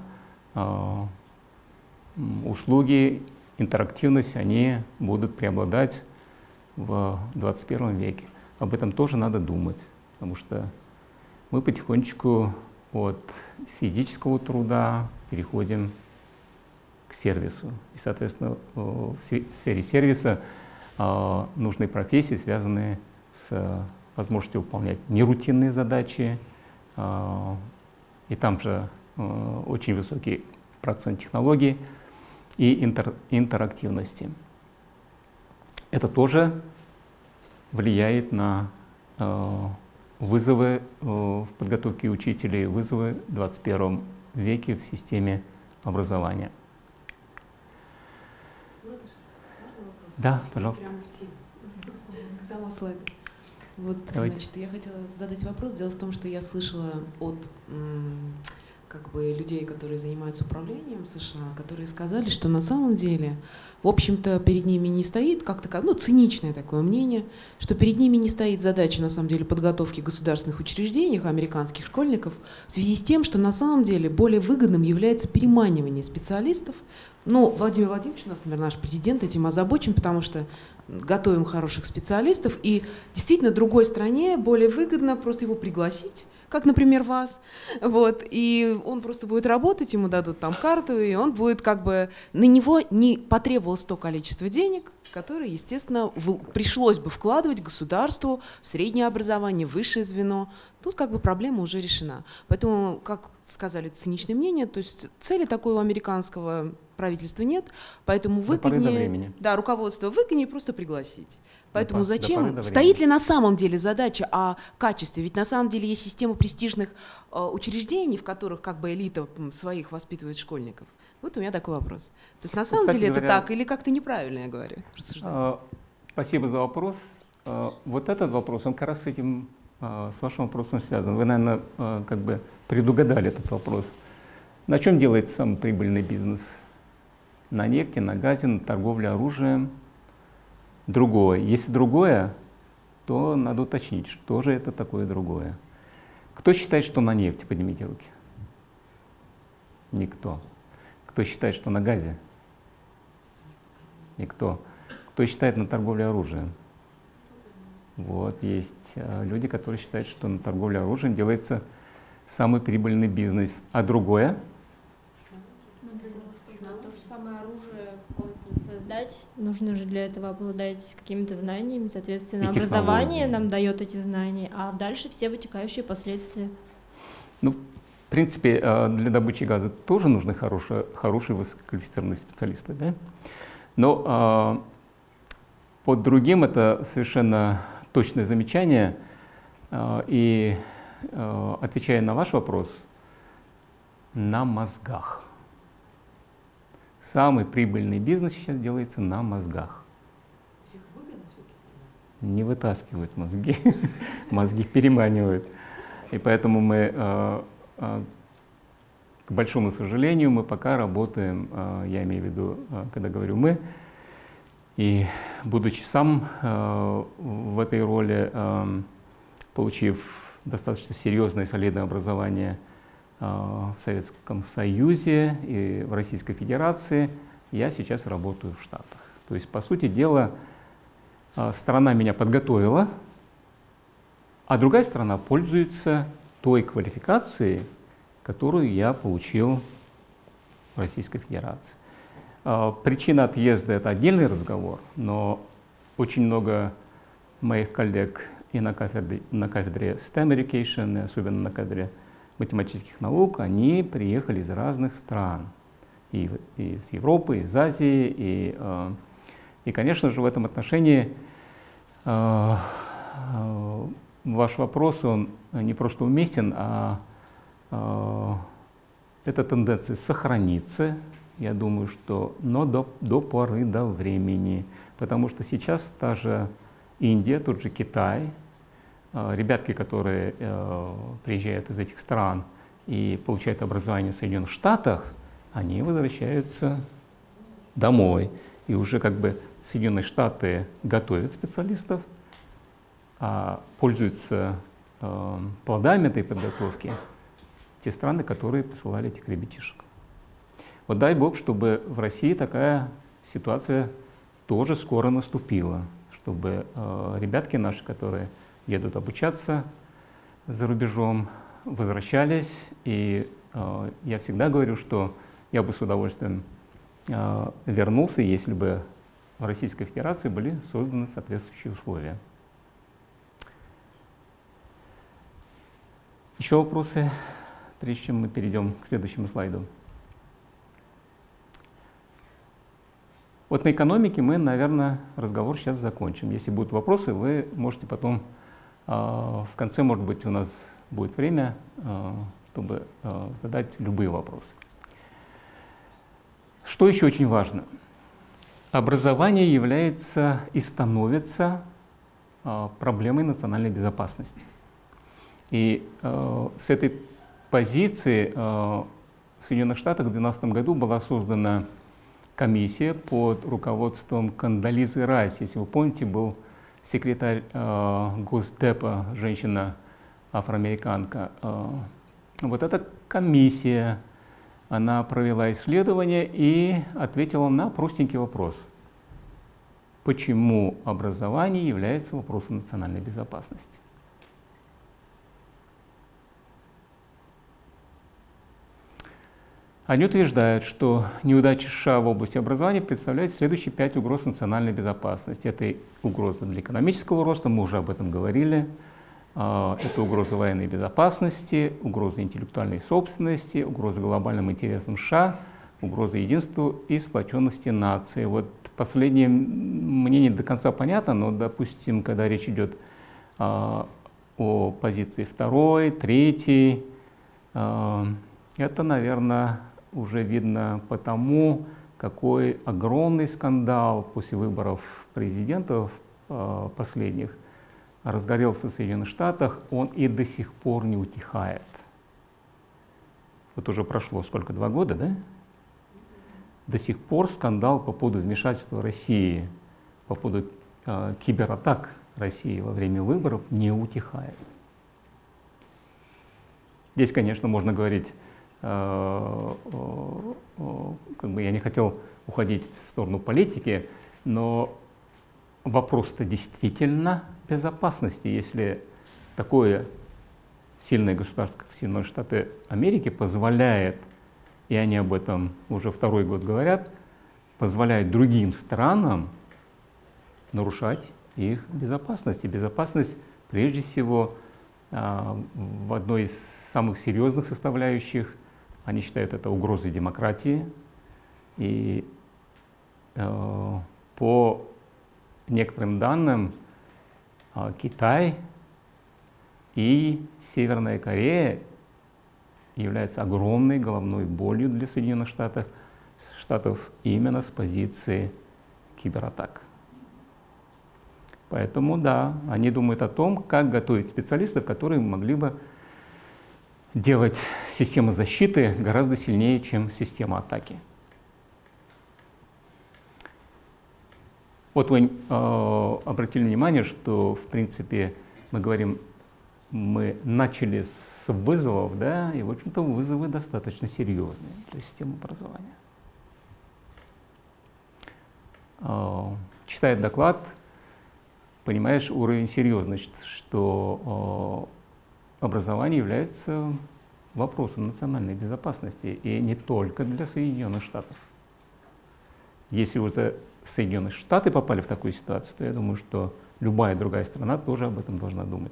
услуги, интерактивность, они будут преобладать в 21 веке. Об этом тоже надо думать, потому что мы потихонечку от физического труда переходим к сервису. И, соответственно, в сфере сервиса нужны профессии, связанные с возможностью выполнять нерутинные задачи. И там же очень высокий процент технологий и интерактивности. Это тоже влияет на вызовы в подготовке учителей, вызовы в 21 веке в системе образования. Да, пожалуйста. К тому слайду. Вот, значит, я хотела задать вопрос. Дело в том, что я слышала от как бы людей, которые занимаются управлением в США, которые сказали, что на самом деле, в общем-то, перед ними не стоит как-то, циничное такое мнение, что перед ними не стоит задача, на самом деле, подготовки государственных учреждений, американских школьников, в связи с тем, что на самом деле более выгодным является переманивание специалистов. Ну, Владимир Владимирович, у нас, наверное, наш президент этим озабочен, потому что готовим хороших специалистов, и действительно другой стране более выгодно просто его пригласить, как, например, вас, вот, и он просто будет работать, ему дадут там карту, и он будет как бы, на него не потребовалось то количество денег, которое, естественно, пришлось бы вкладывать государству в среднее образование, высшее звено. Тут как бы проблема уже решена. Поэтому, как сказали, циничное мнение, то есть цели такой у американского правительства нет, поэтому выгоднее, да, руководство выгоднее просто пригласить. Поэтому зачем, стоит ли на самом деле задача о качестве? Ведь на самом деле есть система престижных учреждений, в которых как бы элита своих воспитывает школьников. Вот у меня такой вопрос. То есть на самом деле это так или как-то неправильно, я говорю? Спасибо за вопрос. Вот этот вопрос, он как раз с этим, с вашим вопросом связан. Вы, наверное, как бы предугадали этот вопрос. На чем делается самый прибыльный бизнес? На нефти, на газе, на торговле оружием. Другое. Если другое, то надо уточнить, что же это такое другое. Кто считает, что на нефти? Поднимите руки. Никто. Кто считает, что на газе? Никто. Кто считает на торговле оружием? Вот, есть люди, которые считают, что на торговле оружием делается самый прибыльный бизнес. А другое? То же самое оружие можно создать обучать, нужно же для этого обладать какими-то знаниями, соответственно, И образование технологиями. нам дает эти знания, а дальше все вытекающие последствия. Ну, в принципе, для добычи газа тоже нужны хорошие высококвалифицированные специалисты, да? Но под другим это совершенно точное замечание. И отвечая на ваш вопрос, на мозгах. Самый прибыльный бизнес сейчас делается на мозгах. Не вытаскивают мозги, мозги переманивают. И поэтому мы, к большому сожалению, мы пока работаем, я имею в виду, когда говорю «мы», и будучи сам в этой роли, получив достаточно серьезное и солидное образование в Советском Союзе и в Российской Федерации, я сейчас работаю в Штатах. То есть, по сути дела, страна меня подготовила, а другая страна пользуется той квалификацией, которую я получил в Российской Федерации. Причина отъезда — это отдельный разговор, но очень много моих коллег и на кафедре STEM Education, и особенно на кафедре математических наук, они приехали из разных стран, и из Европы, из Азии, и конечно же, в этом отношении ваш вопрос, он не просто уместен, а эта тенденция сохранится, я думаю, что, но до поры до времени, потому что сейчас та же Индия, тот же Китай, ребятки, которые приезжают из этих стран и получают образование в Соединенных Штатах, они возвращаются домой. И уже как бы Соединенные Штаты готовят специалистов, а пользуются плодами этой подготовки те страны, которые посылали этих ребятишек. Вот дай Бог, чтобы в России такая ситуация тоже скоро наступила, чтобы ребятки наши, которые едут обучаться за рубежом, возвращались. И я всегда говорю, что я бы с удовольствием вернулся, если бы в Российской Федерации были созданы соответствующие условия. Еще вопросы, прежде чем мы перейдем к следующему слайду? Вот на экономике мы, наверное, разговор сейчас закончим. Если будут вопросы, вы можете потом, в конце, может быть, у нас будет время, чтобы задать любые вопросы. Что еще очень важно? Образование является и становится проблемой национальной безопасности. И с этой позиции в Соединенных Штатах в 2012 году была создана комиссия под руководством Кондолизы Райс. Если вы помните, был секретарь Госдепа, женщина-афроамериканка. Вот эта комиссия, она провела исследование и ответила на простенький вопрос. Почему образование является вопросом национальной безопасности? Они утверждают, что неудача США в области образования представляет следующие 5 угроз национальной безопасности. Это угроза для экономического роста, мы уже об этом говорили. Это угроза военной безопасности, угроза интеллектуальной собственности, угроза глобальным интересам США, угроза единству и сплоченности нации. Вот последнее мне не до конца понятно, но, допустим, когда речь идет о позиции 2, 3, это, наверное, уже видно по тому, какой огромный скандал после выборов президентов последних разгорелся в Соединенных Штатах, он и до сих пор не утихает. Вот уже прошло сколько, 2 года, да? До сих пор скандал по поводу вмешательства России, по поводу кибератак России во время выборов не утихает. Здесь, конечно, можно говорить, как бы я не хотел уходить в сторону политики, но вопрос-то действительно безопасности. Если такое сильное государство, как Соединенные Штаты Америки, позволяет, и они об этом уже 2-й год говорят, позволяет другим странам нарушать их безопасность. И безопасность, прежде всего, в одной из самых серьезных составляющих, они считают это угрозой демократии. И по некоторым данным, Китай и Северная Корея являются огромной головной болью для Соединенных Штатов именно с позиции кибератак. Поэтому да, они думают о том, как готовить специалистов, которые могли бы делать систему защиты гораздо сильнее, чем система атаки. Вот вы обратили внимание, что, в принципе, мы начали с вызовов, да, и, в общем-то, вызовы достаточно серьезные для системы образования. Читая доклад, понимаешь уровень серьезности, что образование является вопросом национальной безопасности, и не только для Соединенных Штатов. Если уже Соединенные Штаты попали в такую ситуацию, то я думаю, что любая другая страна тоже об этом должна думать.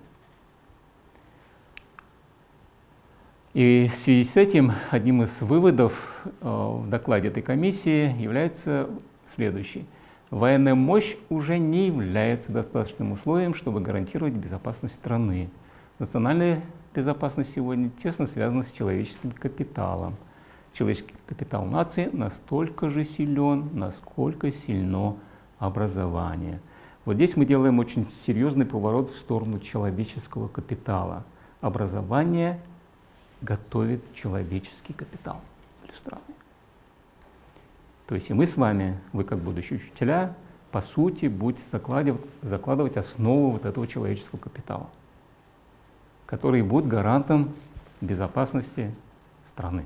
И в связи с этим одним из выводов в докладе этой комиссии является следующий. Военная мощь уже не является достаточным условием, чтобы гарантировать безопасность страны. Национальная безопасность сегодня тесно связана с человеческим капиталом. Человеческий капитал нации настолько же силен, насколько сильно образование. Вот здесь мы делаем очень серьезный поворот в сторону человеческого капитала. Образование готовит человеческий капитал для страны. То есть и мы с вами, вы как будущие учителя, по сути, будете закладывать основу вот этого человеческого капитала, который будет гарантом безопасности страны.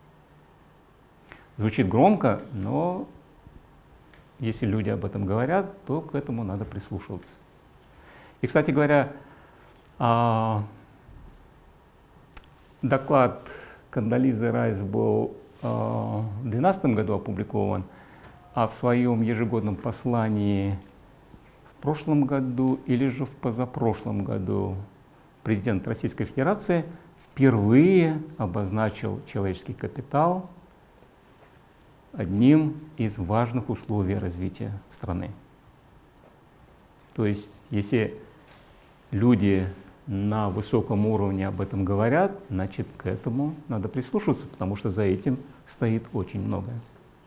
Звучит громко, но если люди об этом говорят, то к этому надо прислушиваться. И, кстати говоря, доклад Кондолизы Райс был в 2012 году опубликован, а в своем ежегодном послании в прошлом году или же в позапрошлом году президент Российской Федерации впервые обозначил человеческий капитал одним из важных условий развития страны. То есть, если люди на высоком уровне об этом говорят, значит, к этому надо прислушиваться, потому что за этим стоит очень многое.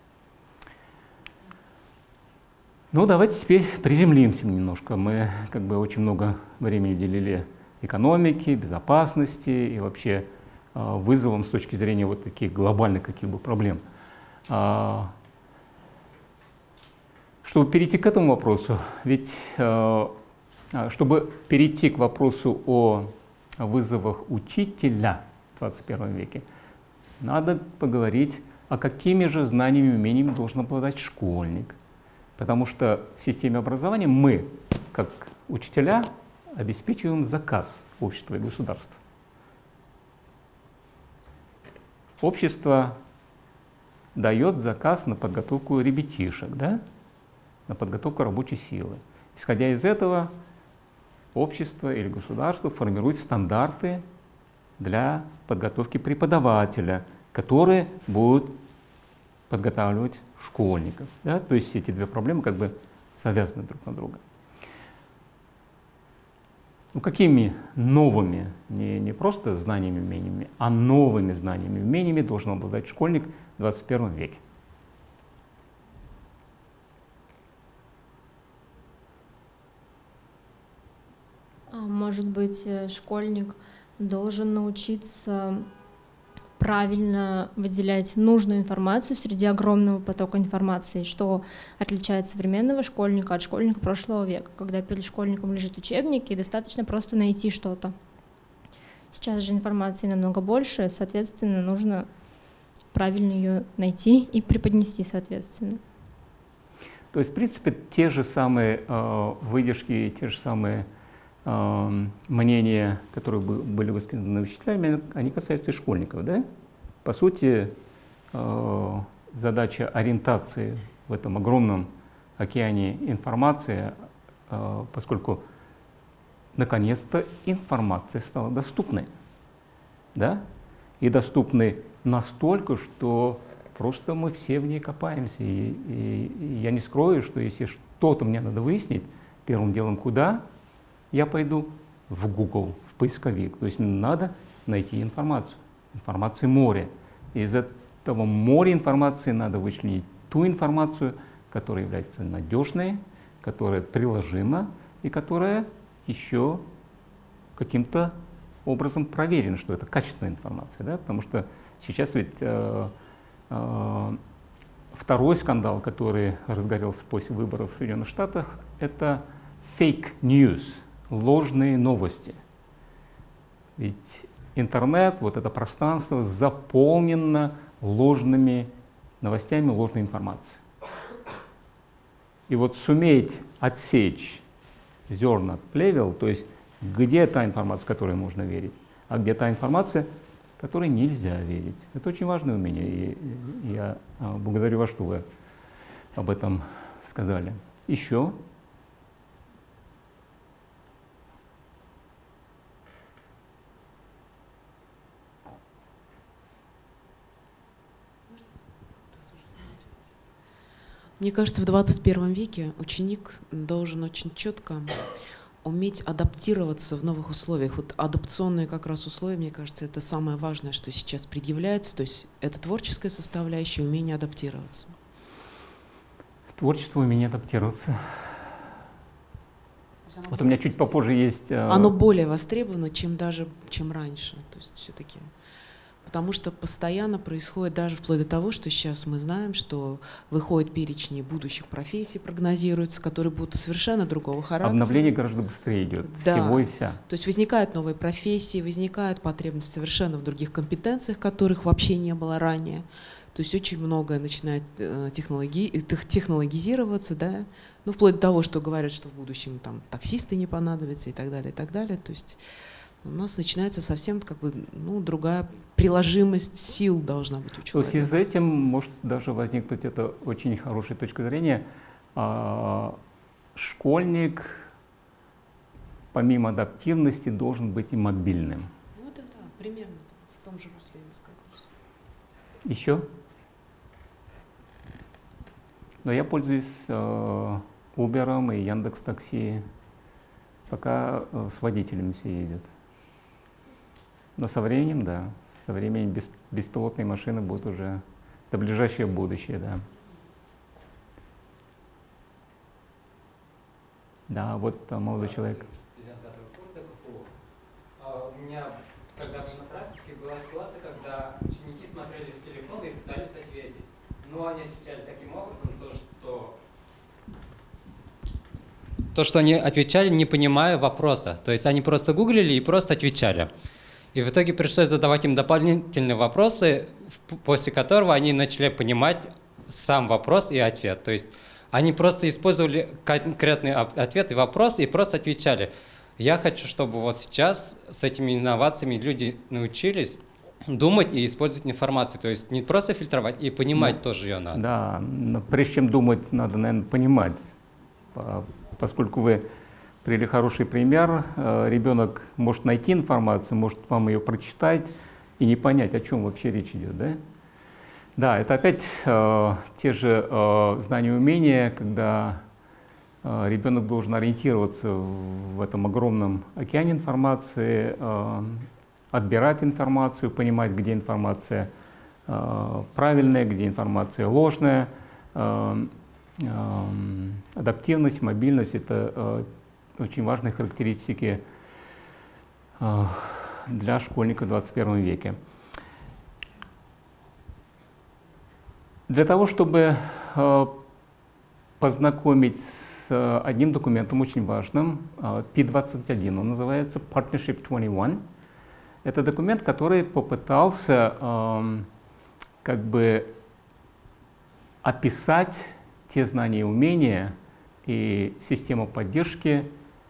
Ну, давайте теперь приземлимся немножко. Мы как бы очень много времени уделили экономике, безопасности и вообще вызовам с точки зрения вот таких глобальных каких бы проблем. Чтобы перейти к этому вопросу, ведь чтобы перейти к вопросу о вызовах учителя в 21 веке, надо поговорить, о какими же знаниями и умениями должен обладать школьник. Потому что в системе образования мы, как учителя, обеспечиваем заказ общества и государства. Общество дает заказ на подготовку ребятишек, да? На подготовку рабочей силы. Исходя из этого, общество или государство формирует стандарты для подготовки преподавателя, которые будут подготавливать школьников. Да? То есть эти две проблемы как бы завязаны друг на друга. Ну, какими новыми, не просто знаниями и умениями, а новыми знаниями и умениями должен обладать школьник в 21 веке? Может быть, школьник должен научиться правильно выделять нужную информацию среди огромного потока информации, что отличает современного школьника от школьника прошлого века, когда перед школьником лежит учебник и достаточно просто найти что-то. Сейчас же информации намного больше, соответственно, нужно правильно ее найти и преподнести соответственно. То есть, в принципе, те же самые выдержки, те же самые мнения, которые были высказаны учителями, они касаются и школьников, да? По сути, задача ориентации в этом огромном океане информации, поскольку наконец-то информация стала доступной. Да? И доступной настолько, что просто мы все в ней копаемся. И я не скрою, что если что-то мне надо выяснить, первым делом куда я пойду? В Google, в поисковик. То есть мне надо найти информацию. Информации море. Из этого моря информации надо вычленить ту информацию, которая является надежной, которая приложима и которая еще каким-то образом проверена, что это качественная информация. Да? Потому что сейчас ведь второй скандал, который разгорелся после выборов в Соединенных Штатах, это fake news, ложные новости. Ведь интернет, вот это пространство заполнено ложными новостями, ложной информацией. И вот суметь отсечь зерна от плевел, то есть где та информация, которой можно верить, а где та информация, которой нельзя верить. Это очень важное умение, и я благодарю вас, что вы об этом сказали. Еще? Мне кажется, в 21 веке ученик должен очень четко уметь адаптироваться в новых условиях. Вот адаптационные как раз условия, мне кажется, это самое важное, что сейчас предъявляется. То есть это творческая составляющая, умение адаптироваться. Творчество, умение адаптироваться. Вот у меня чуть попозже есть... Оно более востребовано, чем раньше. То есть все-таки... Потому что постоянно происходит, даже вплоть до того, что сейчас мы знаем, что выходят перечни будущих профессий, прогнозируются, которые будут совершенно другого характера. Обновление гораздо быстрее идет, да. Всего и вся. То есть возникают новые профессии, возникают потребности совершенно в других компетенциях, которых вообще не было ранее. То есть очень многое начинает технологизироваться, да? Ну, вплоть до того, что говорят, что в будущем там таксисты не понадобятся и так далее, и так далее. То есть у нас начинается совсем как бы, ну, другая приложимость сил должна быть у человека. В связи с этим может даже возникнуть, это очень хорошая точка зрения, школьник помимо адаптивности должен быть и мобильным. Ну да, примерно в том же русле высказываюсь. Еще? Но я пользуюсь Uber и Яндекс.Такси, пока с водителями все ездят. Но со временем, да, со временем беспилотные машины будут уже до ближайшее будущее, да. Да, вот молодой человек. У меня когда-то на практике была ситуация, когда ученики смотрели в телефон и пытались ответить. Но они отвечали таким образом, что они отвечали, не понимая вопроса. То есть они просто гуглили и просто отвечали. И в итоге пришлось задавать им дополнительные вопросы, после которого они начали понимать сам вопрос и ответ. То есть они просто использовали конкретный ответ и вопрос и просто отвечали. Я хочу, чтобы вот сейчас с этими инновациями люди научились думать и использовать информацию. То есть не просто фильтровать, и понимать тоже ее надо. Да, но прежде чем думать, надо, наверное, понимать. Поскольку вы привели хороший пример, ребенок может найти информацию, может вам ее прочитать и не понять, о чем вообще речь идет. Да, да, это опять те же знания и умения, когда ребенок должен ориентироваться в этом огромном океане информации, отбирать информацию, понимать, где информация правильная, где информация ложная. Адаптивность, мобильность — это очень важные характеристики для школьника в 21 веке. Для того, чтобы познакомить с одним документом очень важным, P21, он называется Partnership 21. Это документ, который попытался как бы описать те знания и умения и систему поддержки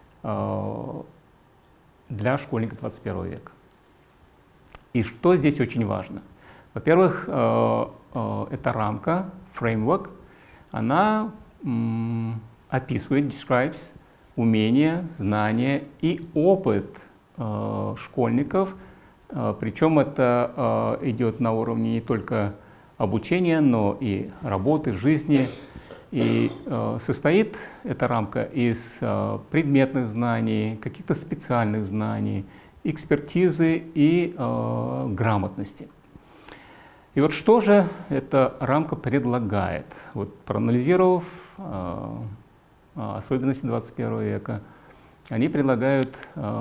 для школьника 21 века. И что здесь очень важно? Во-первых, это рамка, фреймворк, она описывает, describes умения, знания и опыт школьников, причем это идет на уровне не только обучения, но и работы, жизни. И состоит эта рамка из предметных знаний, каких-то специальных знаний, экспертизы и грамотности. И вот что же эта рамка предлагает? Вот проанализировав особенности 21 века, они предлагают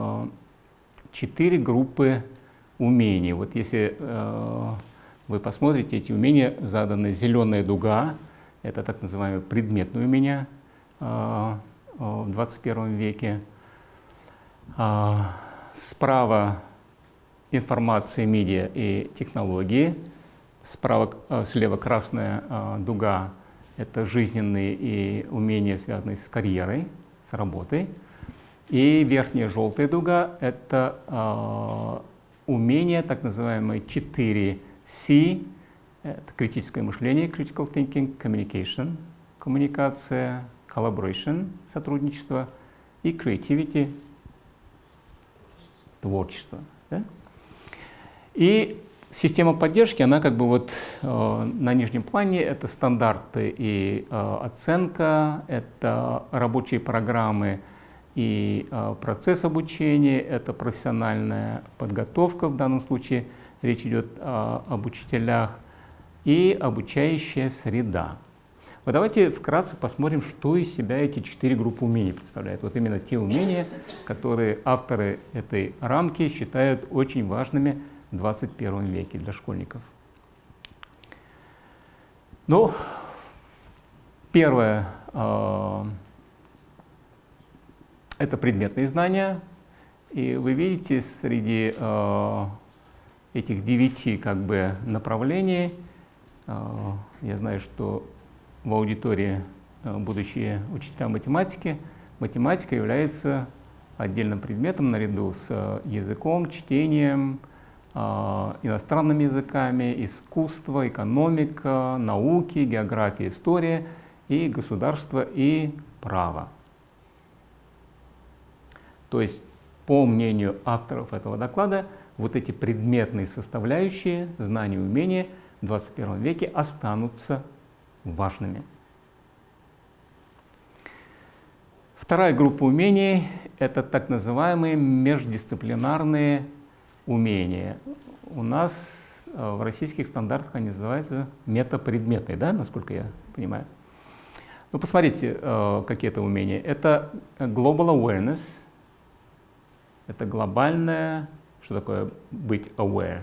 4 группы умений. Вот если вы посмотрите, эти умения заданы зеленая дуга, это так называемые предметные умения в 21 веке. Справа информация, медиа и технологии. Слева красная дуга — это жизненные и умения, связанные с карьерой, с работой. И верхняя желтая дуга — это умения, так называемые 4C. Это критическое мышление, critical thinking, communication, коммуникация, collaboration, сотрудничество, и creativity, творчество. Да? И система поддержки, она как бы вот на нижнем плане, это стандарты и оценка, это рабочие программы и процесс обучения, это профессиональная подготовка, в данном случае речь идет об учителях, и обучающая среда. Вот давайте вкратце посмотрим, что из себя эти 4 группы умений представляют. Вот именно те умения, которые авторы этой рамки считают очень важными в 21 веке для школьников. Ну, первое — это предметные знания. И вы видите, среди этих 9 как бы направлений, я знаю, что в аудитории будущие учителя математики, математика является отдельным предметом наряду с языком, чтением, иностранными языками, искусство, экономика, науки, география, история и государство и право. То есть, по мнению авторов этого доклада, вот эти предметные составляющие, знания и умения в 21 веке останутся важными. Вторая группа умений — это так называемые междисциплинарные умения. У нас в российских стандартах они называются метапредметные, да, насколько я понимаю. Ну, посмотрите, какие это умения. Это global awareness, это глобальное, что такое быть aware.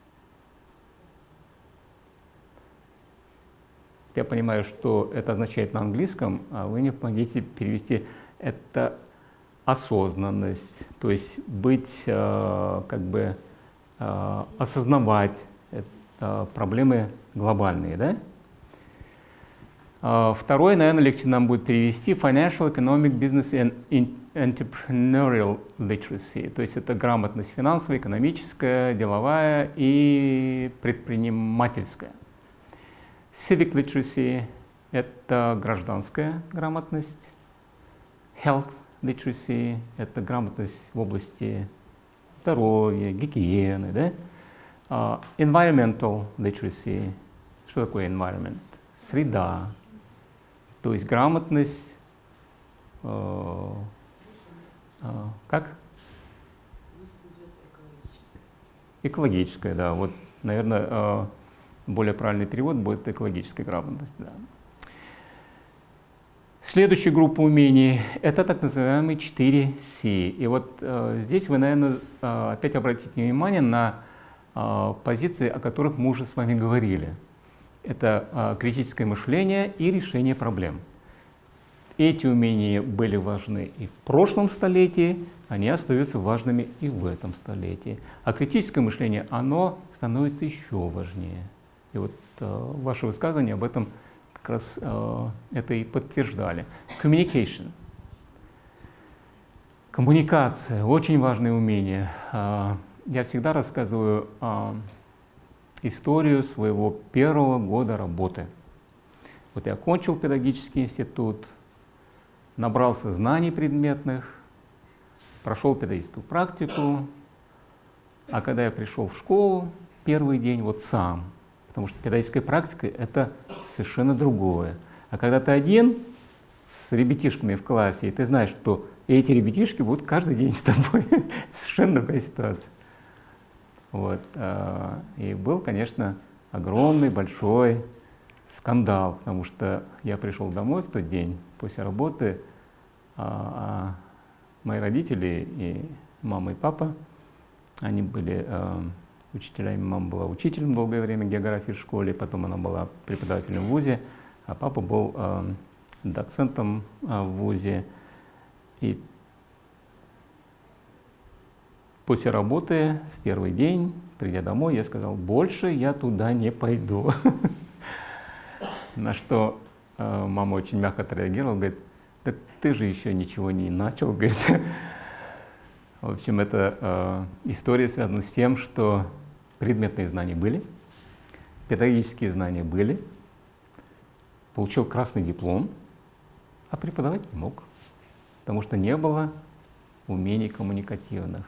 Я понимаю, что это означает на английском, а вы мне помогите перевести. Это осознанность, то есть быть, как бы осознавать проблемы глобальные, да? Второе, наверное, легче нам будет перевести financial, economic, business and entrepreneurial literacy, то есть это грамотность финансовая, экономическая, деловая и предпринимательская. Civic literacy — это гражданская грамотность. Health literacy — это грамотность в области здоровья, гигиены. Да? Environmental literacy — что такое environment? Среда. То есть грамотность, как? Экологическая, да. Вот, наверное, более правильный перевод будет экологическая грамотность. Да. Следующая группа умений — это так называемые 4C. И вот здесь вы, наверное, опять обратите внимание на позиции, о которых мы уже с вами говорили. Это критическое мышление и решение проблем. Эти умения были важны и в прошлом столетии, они остаются важными и в этом столетии. А критическое мышление, оно становится еще важнее. И вот ваши высказывания об этом как раз это и подтверждали. Communication. Коммуникация — очень важное умение. Я всегда рассказываю историю своего первого года работы. Вот я окончил педагогический институт, набрался знаний предметных, прошел педагогическую практику, а когда я пришел в школу, первый день вот сам, потому что педагогическая практика — это совершенно другое. А когда ты один с ребятишками в классе, и ты знаешь, что эти ребятишки будут каждый день с тобой, совершенно другая ситуация. Вот. И был, конечно, огромный, большой скандал, потому что я пришел домой в тот день после работы, а мои родители и мама и папа, они были учителями. Мама была учителем долгое время географии в школе, потом она была преподавателем в вузе, а папа был доцентом в вузе. И после работы в первый день, придя домой, я сказал: больше я туда не пойду. На что мама очень мягко отреагировала, говорит: так ты же еще ничего не начал, говорит. В общем, эта история связана с тем, что предметные знания были, педагогические знания были, получил красный диплом, а преподавать не мог, потому что не было умений коммуникативных.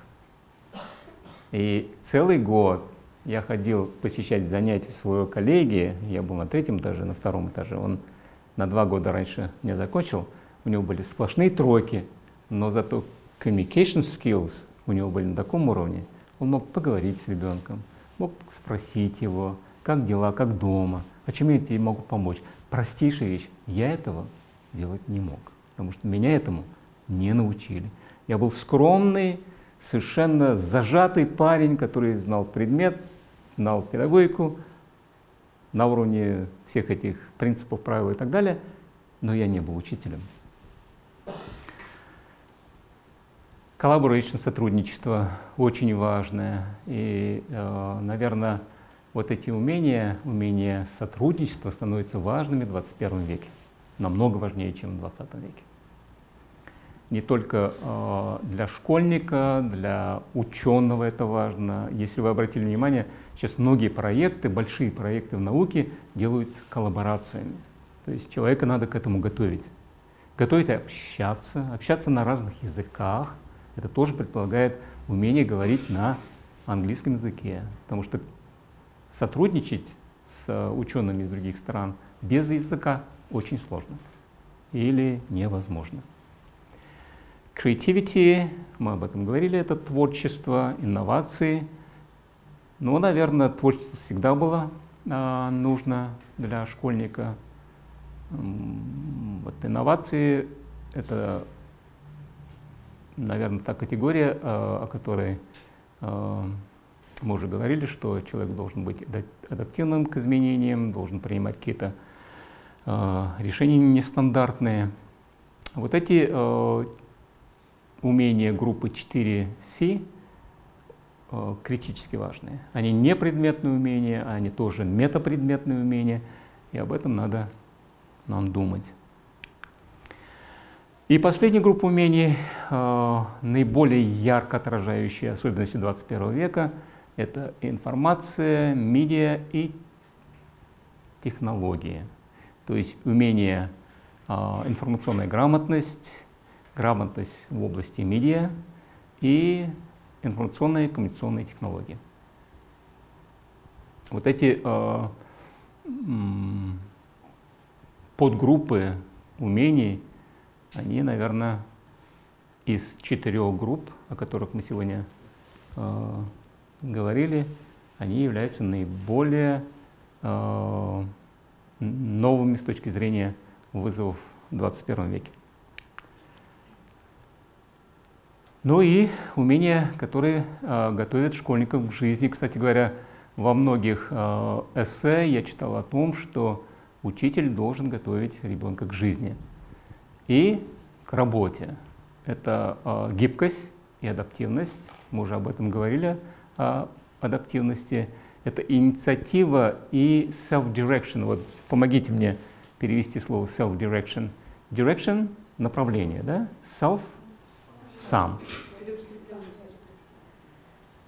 И целый год я ходил посещать занятия своего коллеги, я был на 3-м этаже, на 2-м этаже, он на 2 года раньше меня закончил, у него были сплошные тройки, но зато communication skills у него были на таком уровне, он мог поговорить с ребенком, мог спросить его, как дела, как дома, а чем я тебе могу помочь. Простейшая вещь, я этого делать не мог, потому что меня этому не научили. Я был скромный, совершенно зажатый парень, который знал предмет, знал педагогику на уровне всех этих принципов, правил и так далее, но я не был учителем. Collaboration, сотрудничество очень важное. И, наверное, вот эти умения сотрудничества становятся важными в 21 веке. Намного важнее, чем в 20 веке. Не только для школьника, для ученого это важно. Если вы обратили внимание, сейчас многие проекты, большие проекты в науке делаются коллаборациями. То есть человека надо к этому готовить. Готовить общаться на разных языках. Это тоже предполагает умение говорить на английском языке, потому что сотрудничать с учеными из других стран без языка очень сложно или невозможно. Creativity, мы об этом говорили, это творчество, инновации. Ну, наверное, творчество всегда было нужно для школьника. Вот инновации — это, наверное, та категория, о которой мы уже говорили, что человек должен быть адаптивным к изменениям, должен принимать какие-то решения нестандартные. Вот эти умения группы 4C критически важные. Они не предметные умения, они тоже метапредметные умения, и об этом надо нам думать. И последняя группа умений, наиболее ярко отражающая особенности 21 века, это информация, медиа и технологии. То есть умение, информационная грамотность, грамотность в области медиа и информационные и коммуникационные технологии. Вот эти подгруппы умений, они, наверное, из 4 групп, о которых мы сегодня говорили, они являются наиболее новыми с точки зрения вызовов в 21 веке. Ну и умения, которые готовят школьников к жизни. Кстати говоря, во многих эссе я читал о том, что учитель должен готовить ребенка к жизни и к работе. Это гибкость и адаптивность. Мы уже об этом говорили, о адаптивности. Это инициатива и self-direction. Вот помогите мне перевести слово self-direction. Direction — направление, да? Self — сам.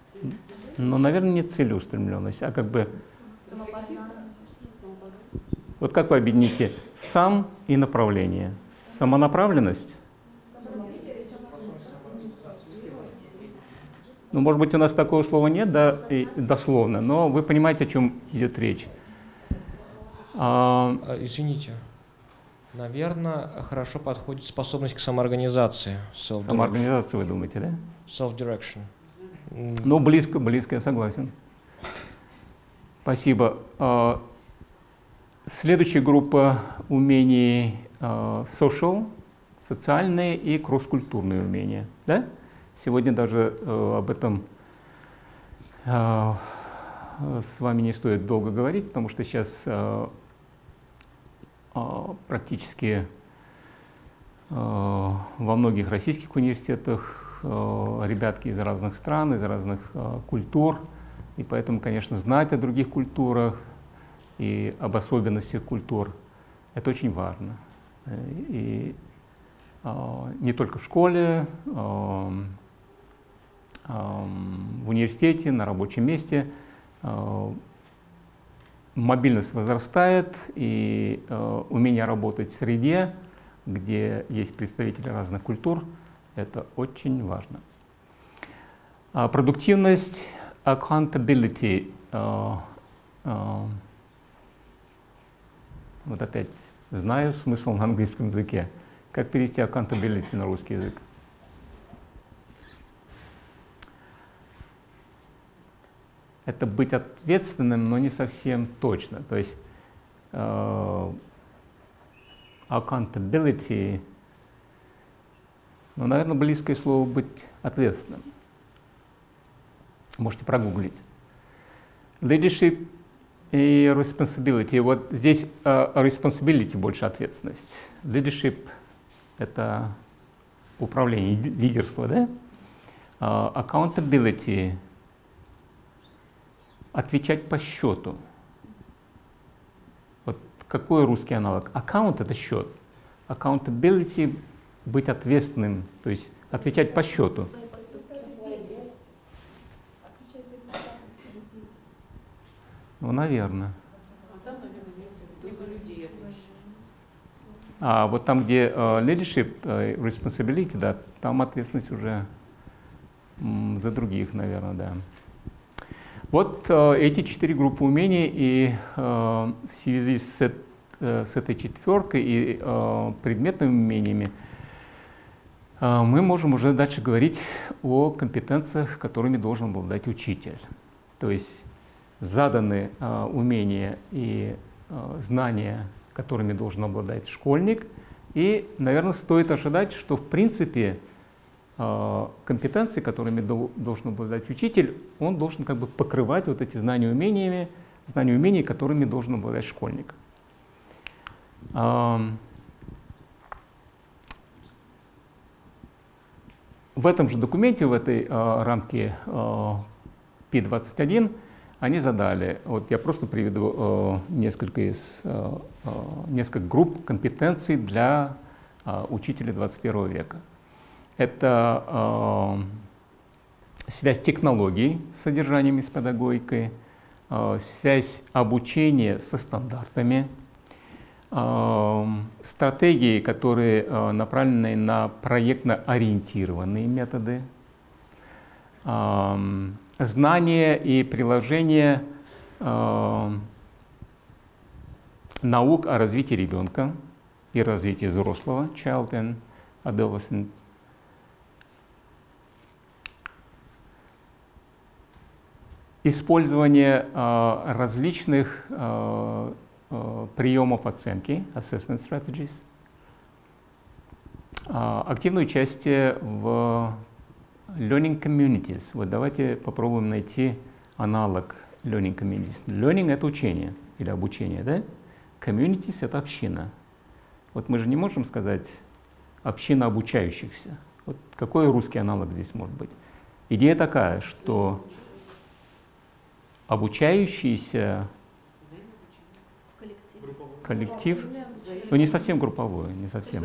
Но, наверное, не целеустремленность, а как бы Вот как вы объедините сам и направление? Самонаправленность? Ну, может быть, у нас такого слова нет, да, и дословно, но вы понимаете, о чем идет речь. Извините. Наверное, хорошо подходит способность к самоорганизации. Самоорганизация, вы думаете, да? Self-direction. Ну, близко, я согласен. Спасибо. Следующая группа умений social, социальные и кросс-культурные умения. Да? Сегодня даже об этом с вами не стоит долго говорить, потому что сейчас практически во многих российских университетах ребятки из разных стран, из разных культур, и поэтому, конечно, знать о других культурах и об особенностях культур — это очень важно. И не только в школе, в университете, на рабочем месте. Мобильность возрастает, и умение работать в среде, где есть представители разных культур, это очень важно. Продуктивность, accountability. Вот опять знаю смысл на английском языке. Как перевести accountability на русский язык? Это быть ответственным, но не совсем точно. То есть accountability, ну, наверное, близкое слово быть ответственным. Можете прогуглить. Leadership и responsibility. Вот здесь responsibility больше ответственность. Leadership — это управление, лидерство, да? Accountability — отвечать по счету. Вот какой русский аналог? Аккаунт — это счет. Accountability — быть ответственным, то есть отвечать по счету. Ну, наверное. А вот там, где leadership, responsibility, да, там ответственность уже за других, наверное, да. Вот эти 4 группы умений, и в связи с этой четверкой и предметными умениями мы можем уже дальше говорить о компетенциях, которыми должен обладать учитель. То есть заданы умения и знания, которыми должен обладать школьник, и, наверное, стоит ожидать, что в принципе компетенции, которыми должен обладать учитель, он должен как бы покрывать вот эти знания и умений, которыми должен обладать школьник. В этом же документе, в этой рамке P21, они задали, вот я просто приведу несколько групп компетенций для учителя 21 века. Это связь технологий с содержанием и с педагогикой, связь обучения со стандартами, стратегии, которые направлены на проектно-ориентированные методы, знания и приложение наук о развитии ребенка и развитии взрослого, child and adolescent. Использование различных приемов оценки, assessment strategies, активное участие в learning communities. Вот давайте попробуем найти аналог learning communities. Learning — это учение или обучение, да? Communities — это община. Вот мы же не можем сказать община обучающихся. Вот какой русский аналог здесь может быть? Идея такая, что обучающийся коллектив, ну не совсем групповой, не совсем.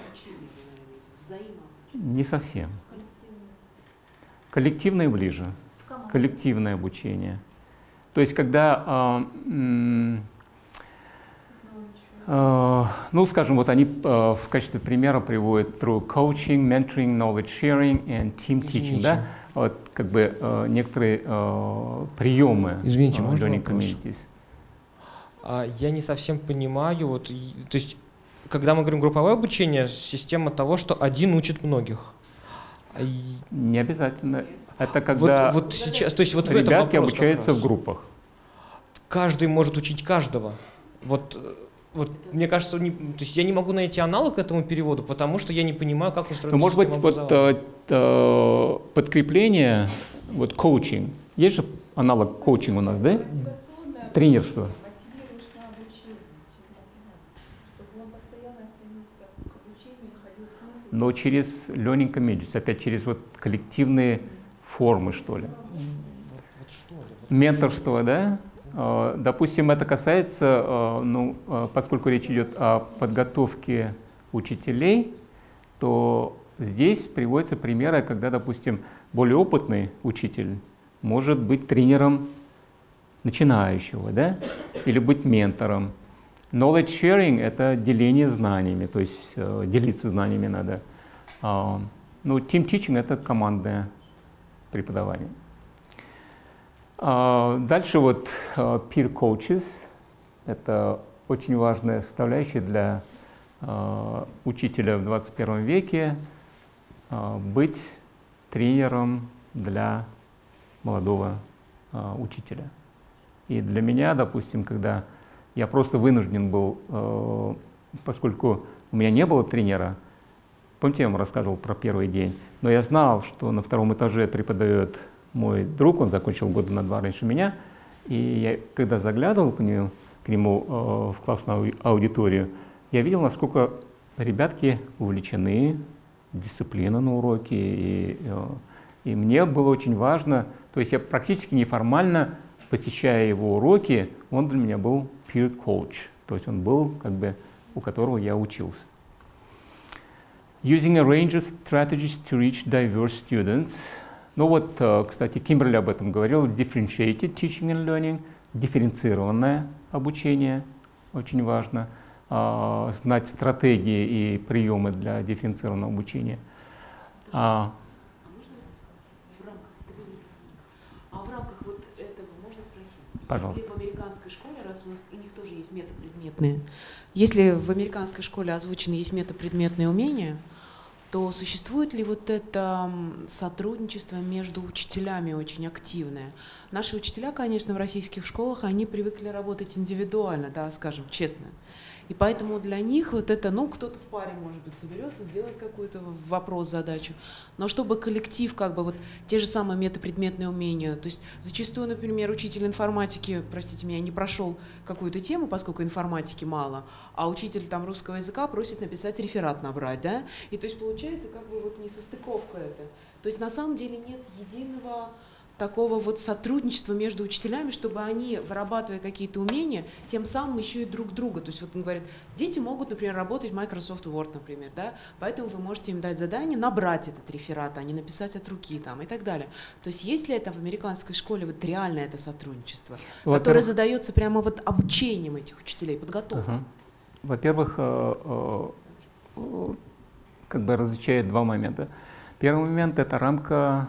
Не совсем. Коллективное ближе. Коллективное обучение. То есть, когда Ну, скажем, вот они в качестве примера приводят through coaching, mentoring, knowledge sharing and team teaching, да? Вот как бы некоторые приемы learning communities. Я не совсем понимаю, вот, то есть, когда мы говорим групповое обучение, система того, что один учит многих. Не обязательно. Это когда вот сейчас, то есть вот ребятки обучаются в группах. Каждый может учить каждого. Вот мне кажется, то есть я не могу найти аналог этому переводу, потому что я не понимаю, как устроена система образования. Может быть, вот подкрепление, вот коучинг. Есть же аналог коучинга у нас, да? Тренерство. Но через learning communities, опять через вот коллективные формы, что ли. Менторство, да? Допустим, это касается, ну, поскольку речь идет о подготовке учителей, то здесь приводятся примеры, когда, допустим, более опытный учитель может быть тренером начинающего, да? Или быть ментором. Knowledge sharing — это деление знаниями, то есть делиться знаниями надо. Ну, team teaching — это командное преподавание. Дальше вот peer coaches — это очень важная составляющая для учителя в 21 веке, быть тренером для молодого учителя. И для меня, допустим, когда я просто вынужден был, поскольку у меня не было тренера, помните, я вам рассказывал про первый день, но я знал, что на втором этаже преподает мой друг, он закончил года на 2 раньше меня, и я, когда заглядывал к нему в классную аудиторию, я видел, насколько ребятки увлечены, дисциплина на уроке, и мне было очень важно, то есть я практически неформально, посещая его уроки, он для меня был peer coach, то есть он был, как бы, у которого я учился. Using a range of strategies to reach diverse students. Ну вот, кстати, Кимберли об этом говорил, differentiated teaching and learning, дифференцированное обучение, очень важно, знать стратегии и приемы для дифференцированного обучения. Пожалуйста. Если в американской школе, раз у них тоже есть метапредметные, если в американской школе озвучены есть метапредметные умения, то существует ли вот это сотрудничество между учителями очень активное? Наши учителя, конечно, в российских школах, они привыкли работать индивидуально, да, скажем честно. И поэтому для них вот это, ну, кто-то в паре, может быть, соберется, сделает какой-то вопрос, задачу. Но чтобы коллектив, как бы вот те же самые метапредметные умения, то есть зачастую, например, учитель информатики, простите меня, не прошел какую-то тему, поскольку информатики мало, а учитель там русского языка просит написать реферат набрать, да? И то есть получается как бы вот несостыковка это. То есть на самом деле нет единого такого вот сотрудничества между учителями, чтобы они, вырабатывая какие-то умения, тем самым еще и друг друга. То есть вот он говорит, дети могут, например, работать в Microsoft Word, например, да, поэтому вы можете им дать задание набрать этот реферат, а не написать от руки там и так далее. То есть есть ли это в американской школе вот реально это сотрудничество, которое задается прямо вот обучением этих учителей, подготовкой? Во-первых, как бы различает два момента. Первый момент — это рамка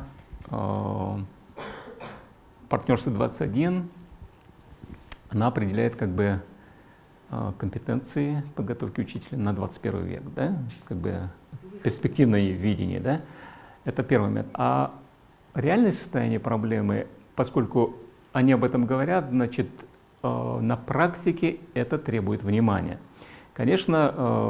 партнерство 21, она определяет как бы компетенции подготовки учителя на 21 век, да? Как бы перспективное видение, да? Это первый момент. А реальное состояние проблемы, поскольку они об этом говорят, значит, на практике это требует внимания. Конечно,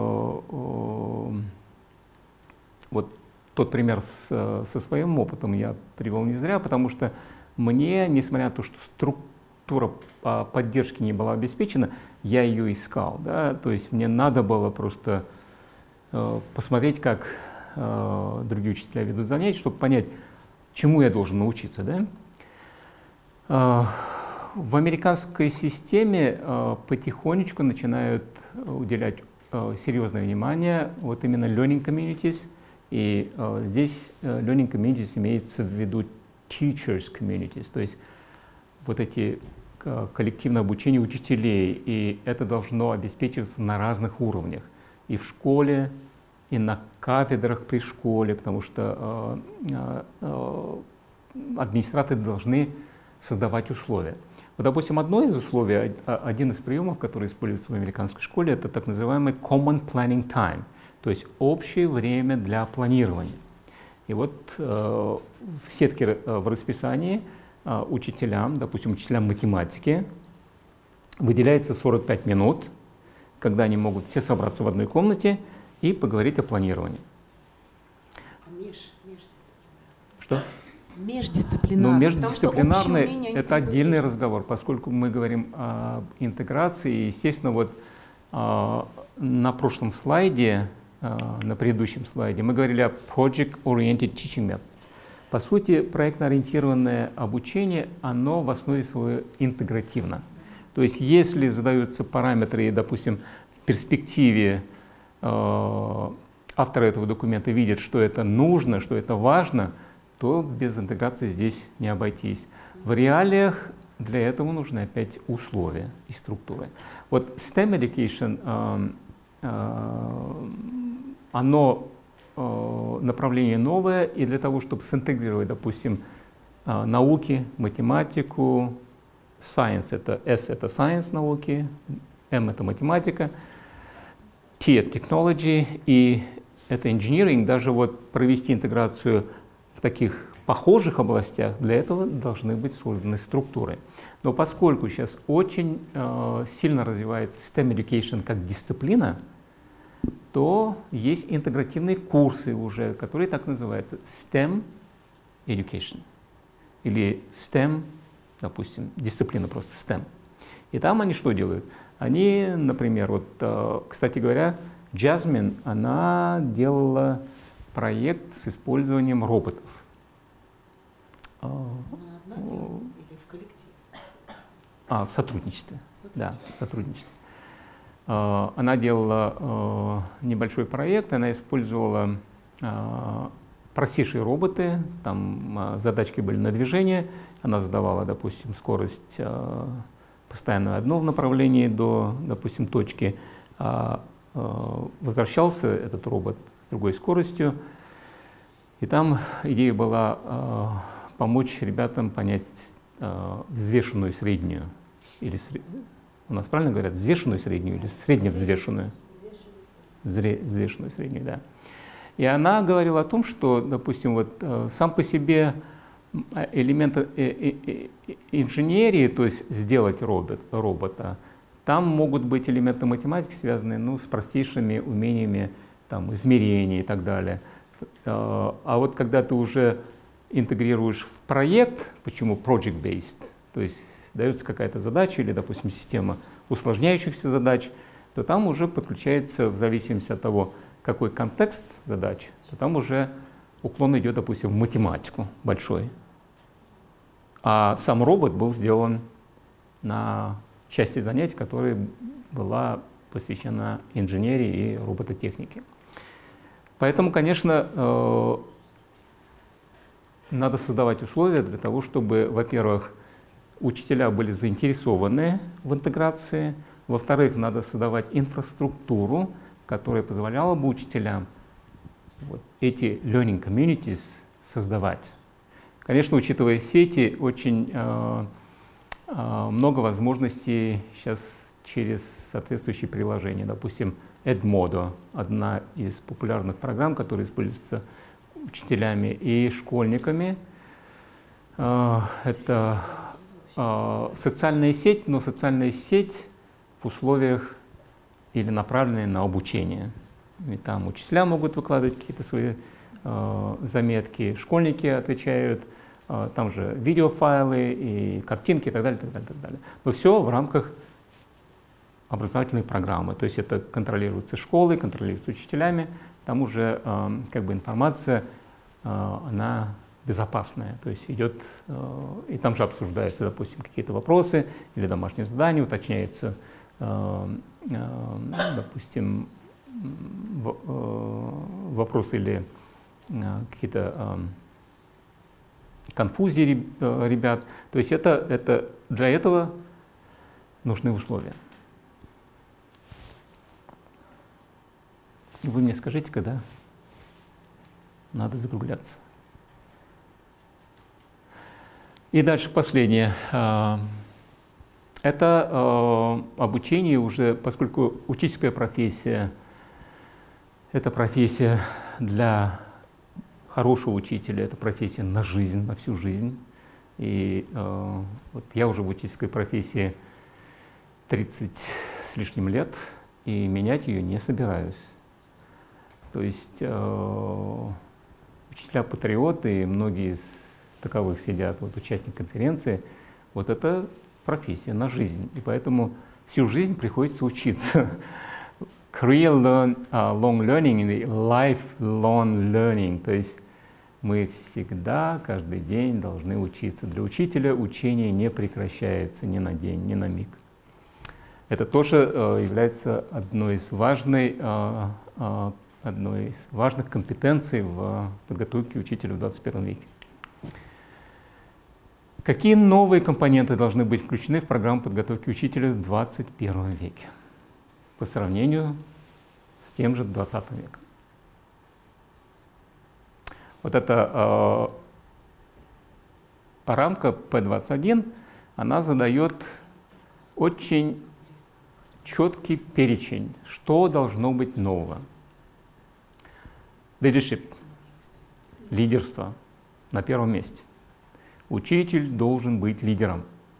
вот тот пример со своим опытом я привел не зря, потому что мне, несмотря на то, что структура поддержки не была обеспечена, я ее искал. Да? То есть мне надо было просто посмотреть, как другие учителя ведут занятия, чтобы понять, чему я должен научиться. Да? В американской системе потихонечку начинают уделять серьезное внимание вот именно learning communities. И здесь learning communities имеется в виду teachers communities, то есть вот эти коллективное обучение учителей, и это должно обеспечиваться на разных уровнях. И в школе, и на кафедрах при школе, потому что администраторы должны создавать условия. Вот, допустим, одно из условий, один из приемов, который используется в американской школе, это так называемый Common Planning Time, то есть общее время для планирования. И вот в сетке в расписании учителям, допустим, учителям математики, выделяется 45 минут, когда они могут все собраться в одной комнате и поговорить о планировании. Что? Междисциплинарный. Ну, междисциплинарный — это отдельный разговор, поскольку мы говорим об интеграции. Естественно, вот на прошлом слайде, на предыдущем слайде, мы говорили о Project-Oriented Teaching Methods. По сути, проектно-ориентированное обучение, оно в основе своей интегративно. То есть, если задаются параметры, и, допустим, в перспективе авторы этого документа видят, что это нужно, что это важно, то без интеграции здесь не обойтись. В реалиях для этого нужны опять условия и структуры. Вот STEM Education, оно направление новое, и для того, чтобы синтегрировать, допустим, науки, математику, science — это S — это science науки, M — это математика, T — это technology, и это engineering, даже вот провести интеграцию в таких похожих областях, для этого должны быть созданы структуры. Но поскольку сейчас очень сильно развивается STEM Education как дисциплина, то есть интегративные курсы уже, которые так называются STEM Education. Или STEM, допустим, дисциплина просто STEM. И там они что делают? Они, например, вот, кстати говоря, Jasmine, она делала проект с использованием роботов. Одна делала или в коллективе? В сотрудничестве. Да, в сотрудничестве. Она делала небольшой проект, она использовала простейшие роботы, там задачки были на движение, она задавала, допустим, скорость постоянно одну в направлении до, допустим, точки, возвращался этот робот с другой скоростью, и там идея была помочь ребятам понять взвешенную среднюю, или у нас правильно говорят, взвешенную среднюю или средневзвешенную? Взвешенную среднюю, да. И она говорила о том, что, допустим, вот сам по себе элемент инженерии, то есть сделать робота, там могут быть элементы математики, связанные с простейшими умениями там, измерений и так далее. А вот когда ты уже интегрируешь в проект, почему project-based, то есть дается какая-то задача или, допустим, система усложняющихся задач, то там уже подключается, в зависимости от того, какой контекст задач, то там уже уклон идет, допустим, в математику большой. А сам робот был сделан на части занятий, которая была посвящена инженерии и робототехнике. Поэтому, конечно, надо создавать условия для того, чтобы, во-первых, учителя были заинтересованы в интеграции, во-вторых, надо создавать инфраструктуру, которая позволяла бы учителям вот эти learning communities создавать. Конечно, учитывая сети, очень много возможностей сейчас через соответствующие приложения. Допустим, Edmodo — одна из популярных программ, которая используется учителями и школьниками. Это социальная сеть, но социальная сеть в условиях или направленная на обучение. И там учителя могут выкладывать какие-то свои заметки, школьники отвечают, там же видеофайлы и картинки и так далее, так далее, так далее. Но все в рамках образовательной программы. То есть это контролируется школой, контролируется учителями, там уже как бы информация, она безопасная. То есть идет, и там же обсуждаются, допустим, какие-то вопросы или домашние задания, уточняются, допустим, вопросы или какие-то конфузии ребят. То есть это для этого нужны условия. Вы мне скажите, когда надо закругляться. И дальше последнее. Это обучение уже, поскольку учительская профессия – это профессия для хорошего учителя, это профессия на жизнь, на всю жизнь. И вот я уже в учительской профессии 30 с лишним лет, и менять ее не собираюсь. То есть учителя-патриоты, и многие из таковых сидят, вот участник конференции, вот это профессия на жизнь, и поэтому всю жизнь приходится учиться. Career long learning и lifelong learning, то есть мы всегда, каждый день должны учиться. Для учителя учение не прекращается ни на день, ни на миг. Это тоже является одной из важных компетенций в подготовке учителя в 21 веке. Какие новые компоненты должны быть включены в программу подготовки учителя в 21 веке по сравнению с тем же 20 веком? Вот эта рамка P21, она задает очень четкий перечень, что должно быть нового. Leadership, лидерство на первом месте. Учитель должен быть лидером.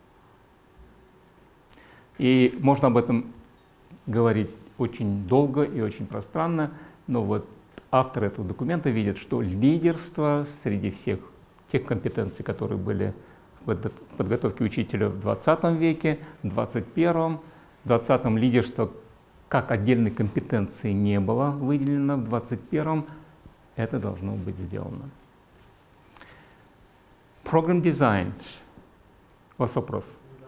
И можно об этом говорить очень долго и очень пространно, но вот автор этого документа видит, что лидерство среди всех тех компетенций, которые были в подготовке учителя в 20 веке, в 21-м, в 20-м лидерство как отдельной компетенции не было выделено, в 21-м это должно быть сделано. Program design. У вас вопрос?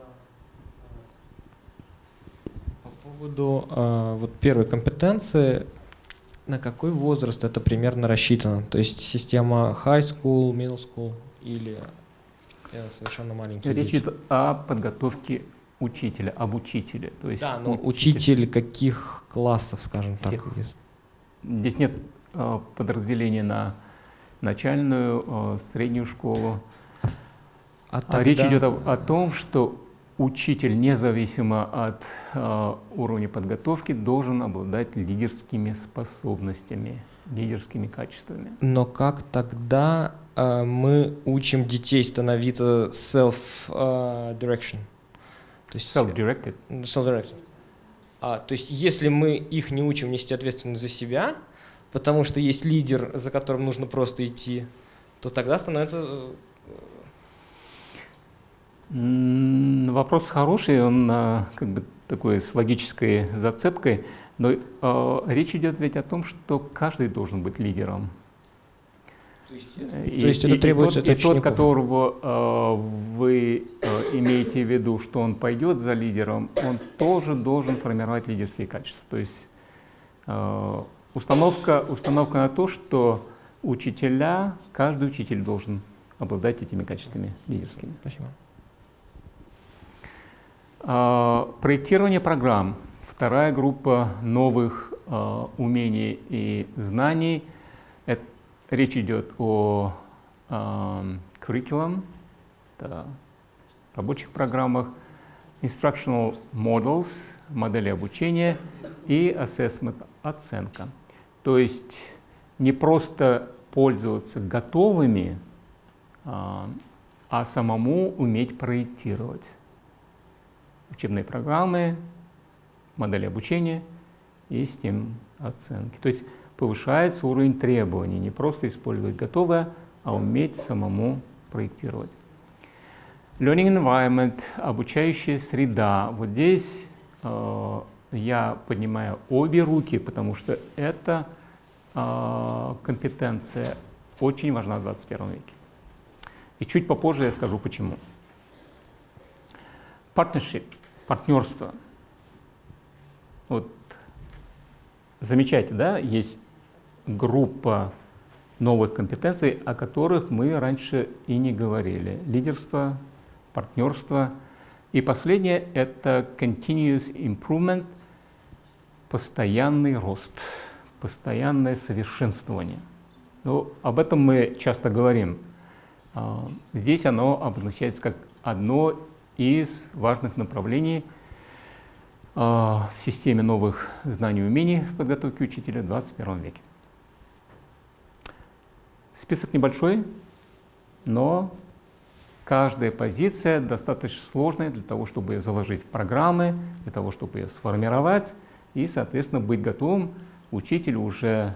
По поводу вот первой компетенции, на какой возраст это примерно рассчитано? То есть система high school, middle school или совершенно маленькие Речь дети? идет о подготовке учителя, об учителе. То есть да, но учитель каких классов, скажем так? Здесь нет подразделения на начальную, среднюю школу. Речь идет о том, что учитель, независимо от уровня подготовки, должен обладать лидерскими способностями, лидерскими качествами. Но как тогда мы учим детей становиться self-direction? Self-directed? Self-directed. То есть если мы их не учим нести ответственность за себя, потому что есть лидер, за которым нужно просто идти, то тогда становится... Вопрос хороший, он как бы такой с логической зацепкой, но речь идет ведь о том, что каждый должен быть лидером. То есть это требуется от учеников. И тот, которого вы имеете в виду, что он пойдет за лидером, он тоже должен формировать лидерские качества. То есть установка на то, что учителя, каждый учитель должен обладать этими качествами лидерскими. Спасибо. Проектирование программ. Вторая группа новых умений и знаний. Речь идет о curriculum, рабочих программах, instructional models, модели обучения и assessment, оценка. То есть не просто пользоваться готовыми, а самому уметь проектировать учебные программы, модели обучения и систем оценки. То есть повышается уровень требований, не просто использовать готовое, а уметь самому проектировать. Learning environment, обучающая среда. Вот здесь я поднимаю обе руки, потому что эта компетенция очень важна в 21 веке. И чуть попозже я скажу почему. Partnership, партнерство. Вот замечайте, да, есть группа новых компетенций, о которых мы раньше и не говорили. Лидерство, партнерство. И последнее – это continuous improvement, постоянный рост, постоянное совершенствование. Ну, об этом мы часто говорим. Здесь оно обозначается как одно из важных направлений в системе новых знаний и умений в подготовке учителя в 21 веке. Список небольшой, но каждая позиция достаточно сложная для того, чтобы ее заложить в программы, для того, чтобы ее сформировать и, соответственно, быть готовым учителю уже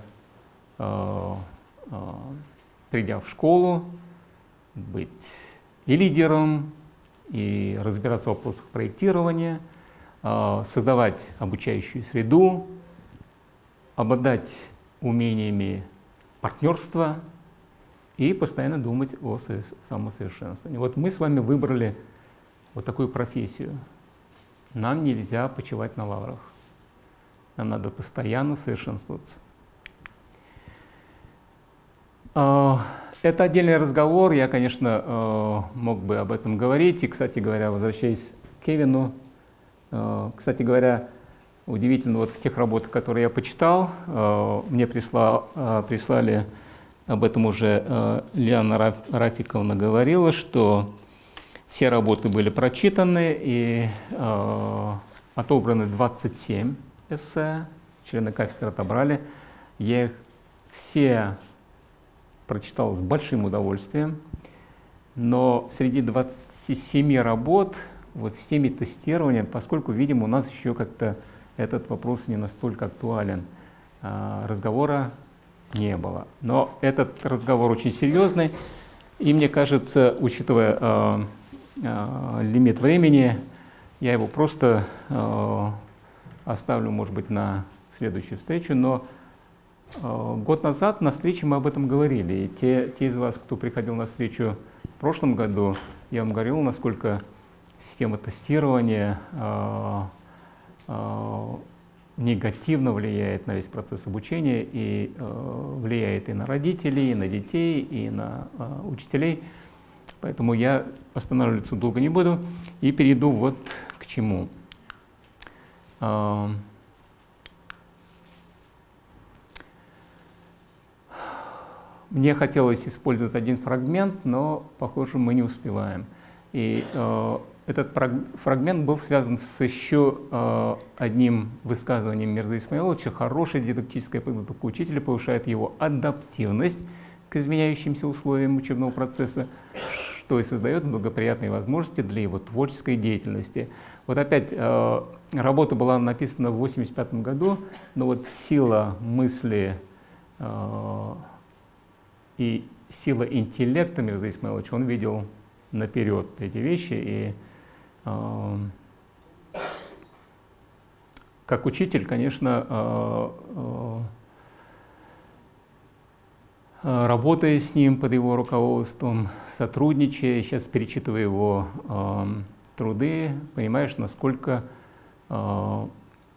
придя в школу, быть и лидером, и разбираться в вопросах проектирования, создавать обучающую среду, обладать умениями партнерства и постоянно думать о самосовершенствовании. Вот мы с вами выбрали вот такую профессию. Нам нельзя почивать на лаврах. Нам надо постоянно совершенствоваться. Это отдельный разговор, я, конечно, мог бы об этом говорить. И, кстати говоря, возвращаясь к Кевину, кстати говоря, удивительно, вот в тех работах, которые я почитал, мне прислали, об этом уже Лиана Рафиковна говорила, что все работы были прочитаны и отобраны 27 эссе, члены кафедры отобрали. Я их все прочитал с большим удовольствием, но среди 27 работ вот с теми тестированием, поскольку, видимо, у нас еще как-то этот вопрос не настолько актуален, разговора не было. Но этот разговор очень серьезный, и мне кажется, учитывая лимит времени, я его просто оставлю, может быть, на следующую встречу, но год назад на встрече мы об этом говорили. И те из вас, кто приходил на встречу в прошлом году, я вам говорил, насколько система тестирования негативно влияет на весь процесс обучения и влияет и на родителей, и на детей, и на учителей. Поэтому я останавливаться долго не буду и перейду вот к чему. Мне хотелось использовать один фрагмент, но, похоже, мы не успеваем. И этот фрагмент был связан с еще одним высказыванием Мирзы Исмаиловича. Хорошая дидактическая подготовка учителя повышает его адаптивность к изменяющимся условиям учебного процесса, что и создает благоприятные возможности для его творческой деятельности. Вот опять работа была написана в 1985 году, но вот сила мысли и сила интеллекта Мирзы Исмаиловича, он видел наперед эти вещи. И как учитель, конечно, работая с ним под его руководством, сотрудничая, сейчас перечитывая его труды, понимаешь, насколько у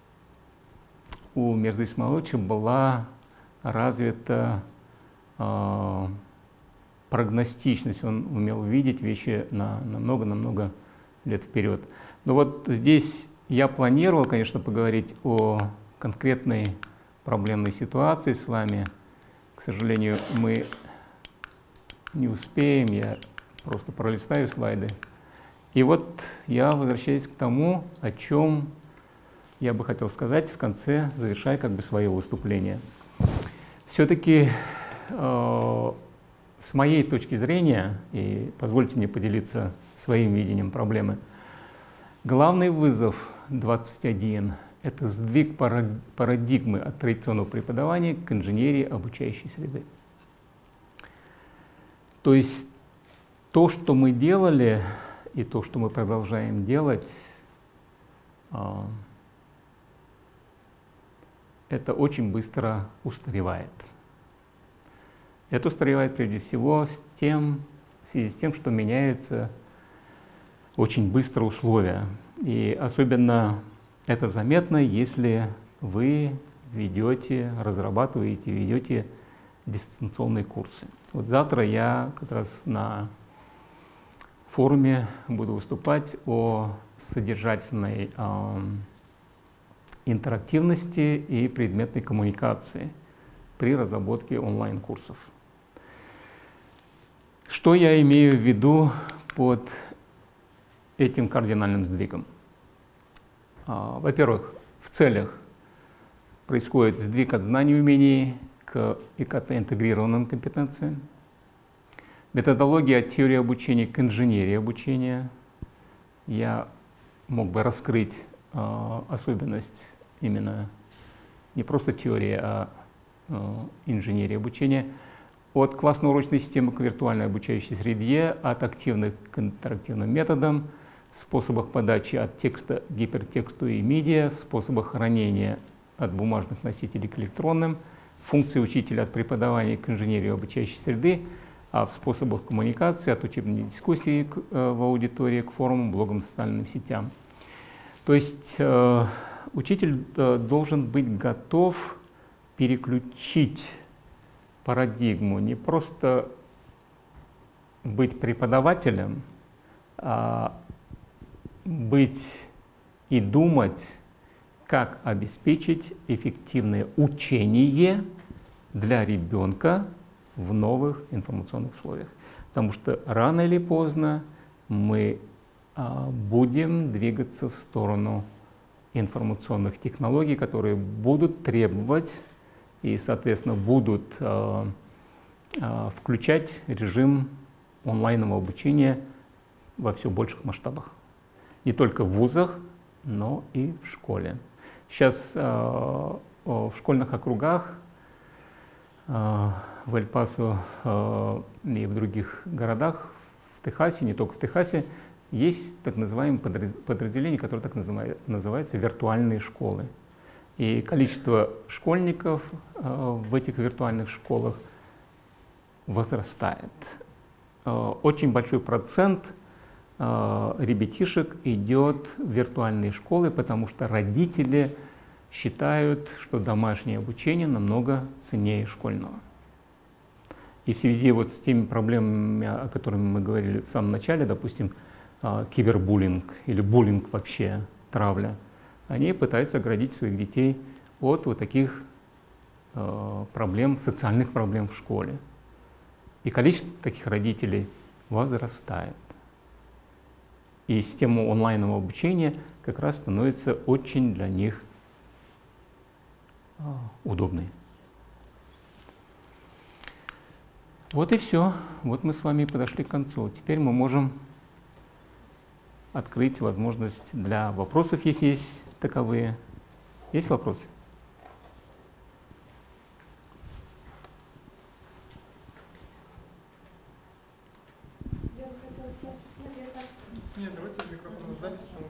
Мирзы Исмаиловича была развита прогностичность, он умел видеть вещи на много-намного лет вперед. Но вот здесь я планировал, конечно, поговорить о конкретной проблемной ситуации с вами. К сожалению, мы не успеем, я просто пролистаю слайды. И вот я возвращаюсь к тому, о чем я бы хотел сказать в конце, завершая как бы свое выступление. Все-таки с моей точки зрения, и позвольте мне поделиться своим видением проблемы, главный вызов 21 – это сдвиг парадигмы от традиционного преподавания к инженерии обучающей среды. То есть то, что мы делали, и то, что мы продолжаем делать, это очень быстро устаревает. Это устаревает прежде всего в связи с тем, что меняются очень быстро условия. И особенно это заметно, если вы ведете дистанционные курсы. Вот завтра я как раз форуме буду выступать о содержательной интерактивности и предметной коммуникации при разработке онлайн-курсов. Что я имею в виду под этим кардинальным сдвигом? Во-первых, в целях происходит сдвиг от знаний и умений к ИКТ-интегрированным компетенциям. Методология от теории обучения к инженерии обучения. Я мог бы раскрыть особенность именно не просто теории, а инженерии обучения. От классно-урочной системы к виртуальной обучающей среде, от активных к интерактивным методам, способах подачи от текста к гипертексту и медиа, способах хранения от бумажных носителей к электронным, функции учителя от преподавания к инженерии обучающей среды, а в способах коммуникации от учебной дискуссии в аудитории к форумам, блогам, социальным сетям. То есть учитель должен быть готов переключить парадигму, не просто быть преподавателем, а быть и думать, как обеспечить эффективное учение для ребенка в новых информационных условиях. Потому что рано или поздно мы будем двигаться в сторону информационных технологий, которые будут требовать и, соответственно, будут включать режим онлайнового обучения во все больших масштабах. Не только в вузах, но и в школе. Сейчас в школьных округах в Эль-Пасо и в других городах, в Техасе, не только в Техасе, есть так называемые подразделения, которые так называются виртуальные школы. И количество школьников в этих виртуальных школах возрастает. Очень большой процент ребятишек идет в виртуальные школы, потому что родители считают, что домашнее обучение намного ценнее школьного. И в связи вот с теми проблемами, о которых мы говорили в самом начале, допустим, кибербуллинг или буллинг вообще, травля, они пытаются оградить своих детей от вот таких проблем, социальных проблем в школе. И количество таких родителей возрастает. И система онлайнового обучения как раз становится очень для них удобной. Вот и все. Вот мы с вами подошли к концу. Теперь мы можем открыть возможность для вопросов, если есть таковые. Есть вопросы? Я бы хотела спросить, нет, давайте микрофон запись, потому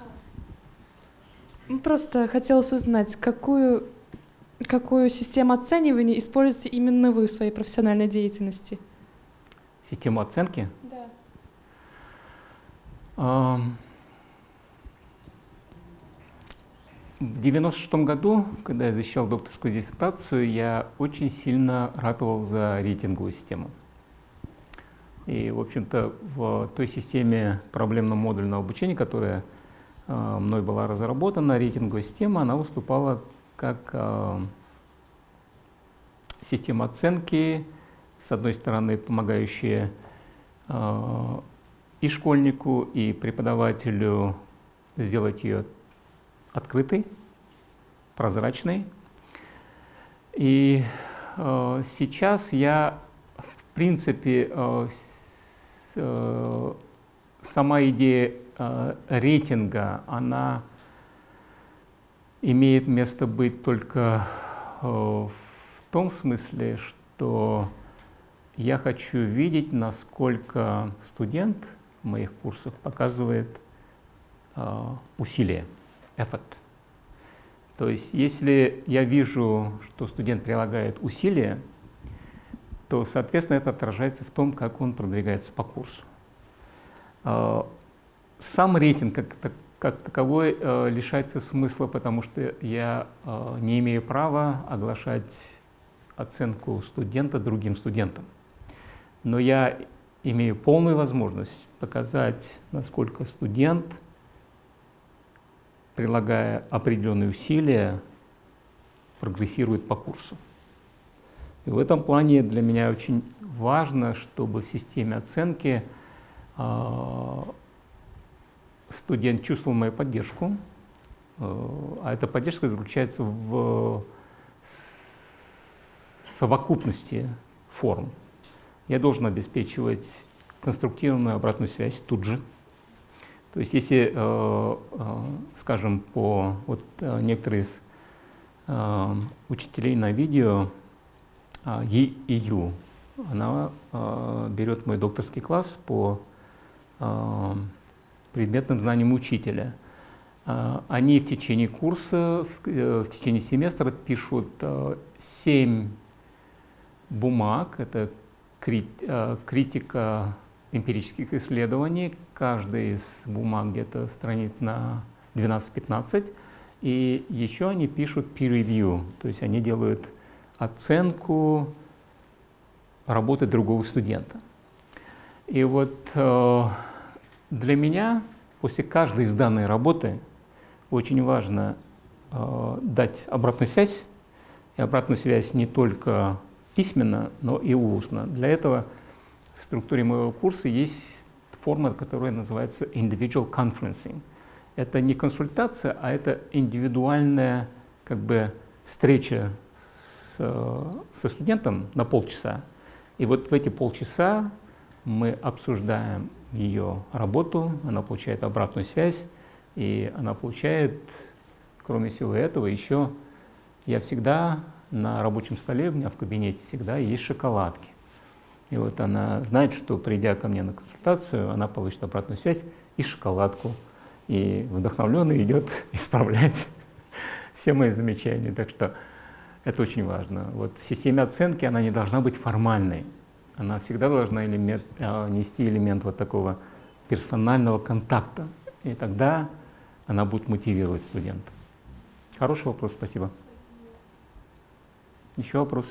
что... Просто хотелось узнать, какую систему оценивания используете именно вы в своей профессиональной деятельности? Систему оценки? Да. В 1996 году, когда я защищал докторскую диссертацию, я очень сильно ратовал за рейтинговую систему. И, в общем-то, в той системе проблемно-модульного обучения, которая мной была разработана, рейтинговая система, она выступала как система оценки, с одной стороны, помогающая и школьнику, и преподавателю сделать ее открытой, прозрачной. И сейчас я, в принципе, сама идея рейтинга, она имеет место быть только в том смысле, что я хочу видеть, насколько студент в моих курсах показывает усилие, effort. То есть, если я вижу, что студент прилагает усилия, то, соответственно, это отражается в том, как он продвигается по курсу. Сам рейтинг как таковой лишается смысла, потому что я не имею права оглашать оценку студента другим студентам. Но я имею полную возможность показать, насколько студент, прилагая определенные усилия, прогрессирует по курсу. И в этом плане для меня очень важно, чтобы в системе оценки студент чувствовал мою поддержку, а эта поддержка заключается в совокупности форм. Я должен обеспечивать конструктивную обратную связь тут же. То есть если, скажем, некоторые из учителей на видео, Ю, она берет мой докторский класс по предметным знаниям учителя. Они в течение курса, в течение семестра пишут 7 бумаг, это критика эмпирических исследований, каждая из бумаг где-то страниц на 12-15, и еще они пишут peer review, то есть они делают оценку работы другого студента. И вот для меня после каждой изданной работы очень важно дать обратную связь, и обратную связь не только письменно, но и устно. Для этого в структуре моего курса есть форма, которая называется individual conferencing. Это не консультация, а это индивидуальная встреча со студентом на полчаса. И вот в эти полчаса мы обсуждаем ее работу, она получает обратную связь, и она получает, кроме всего этого, еще я всегда на рабочем столе, у меня в кабинете всегда есть шоколадки. И вот она знает, что придя ко мне на консультацию, она получит обратную связь и шоколадку. И вдохновленный идет исправлять все мои замечания. Так что это очень важно. Вот в системе оценки она не должна быть формальной. Она всегда должна нести элемент вот такого персонального контакта. И тогда она будет мотивировать студента. Хороший вопрос, спасибо. Еще вопросы?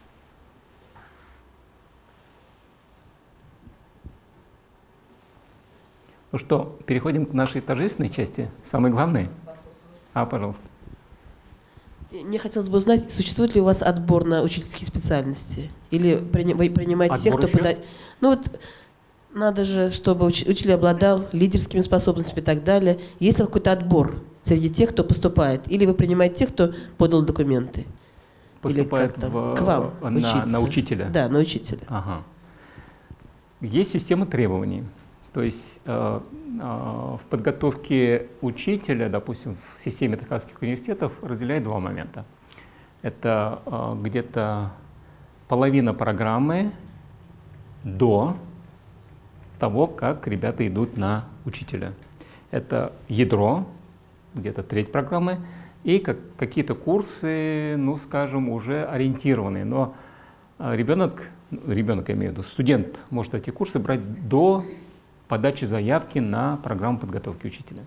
Ну что, переходим к нашей торжественной части, самой главной. Пожалуйста. Мне хотелось бы узнать, существует ли у вас отбор на учительские специальности? Или вы принимаете тех, кто подает? Ну вот, надо же, чтобы учитель обладал лидерскими способностями и так далее. Есть ли какой-то отбор среди тех, кто поступает? Или вы принимаете тех, кто подал документы? Поступает к вам на учителя? Да, на учителя. Ага. Есть система требований. То есть в подготовке учителя, допустим, в системе техасских университетов разделяют два момента. Это где-то половина программы до того, как ребята идут на учителя. Это ядро, где-то треть программы, и какие-то курсы, ну, скажем, уже ориентированные. Но ребенок, я имею в виду, студент может эти курсы брать до подачи заявки на программу подготовки учителя.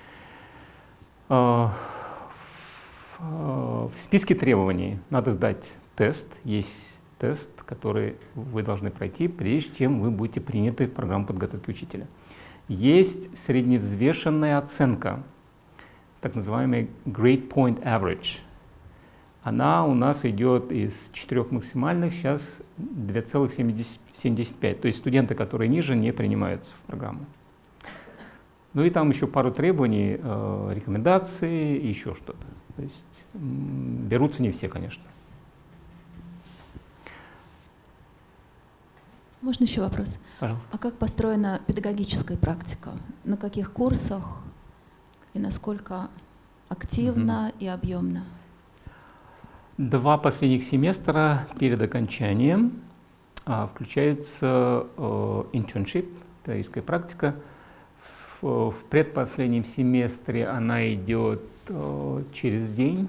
В списке требований надо сдать тест. Есть тест, который вы должны пройти, прежде чем вы будете приняты в программу подготовки учителя. Есть средневзвешенная оценка, так называемый Grade Point Average. Она у нас идет из 4 максимальных, сейчас 2,75. То есть студенты, которые ниже, не принимаются в программу. Ну и там еще пару требований, рекомендации и еще что-то. То есть берутся не все, конечно. Можно еще вопрос? Пожалуйста. А как построена педагогическая практика? На каких курсах и насколько активно и объемно? 2 последних семестра перед окончанием включается internship, педагогическая практика. В предпоследнем семестре она идет через день,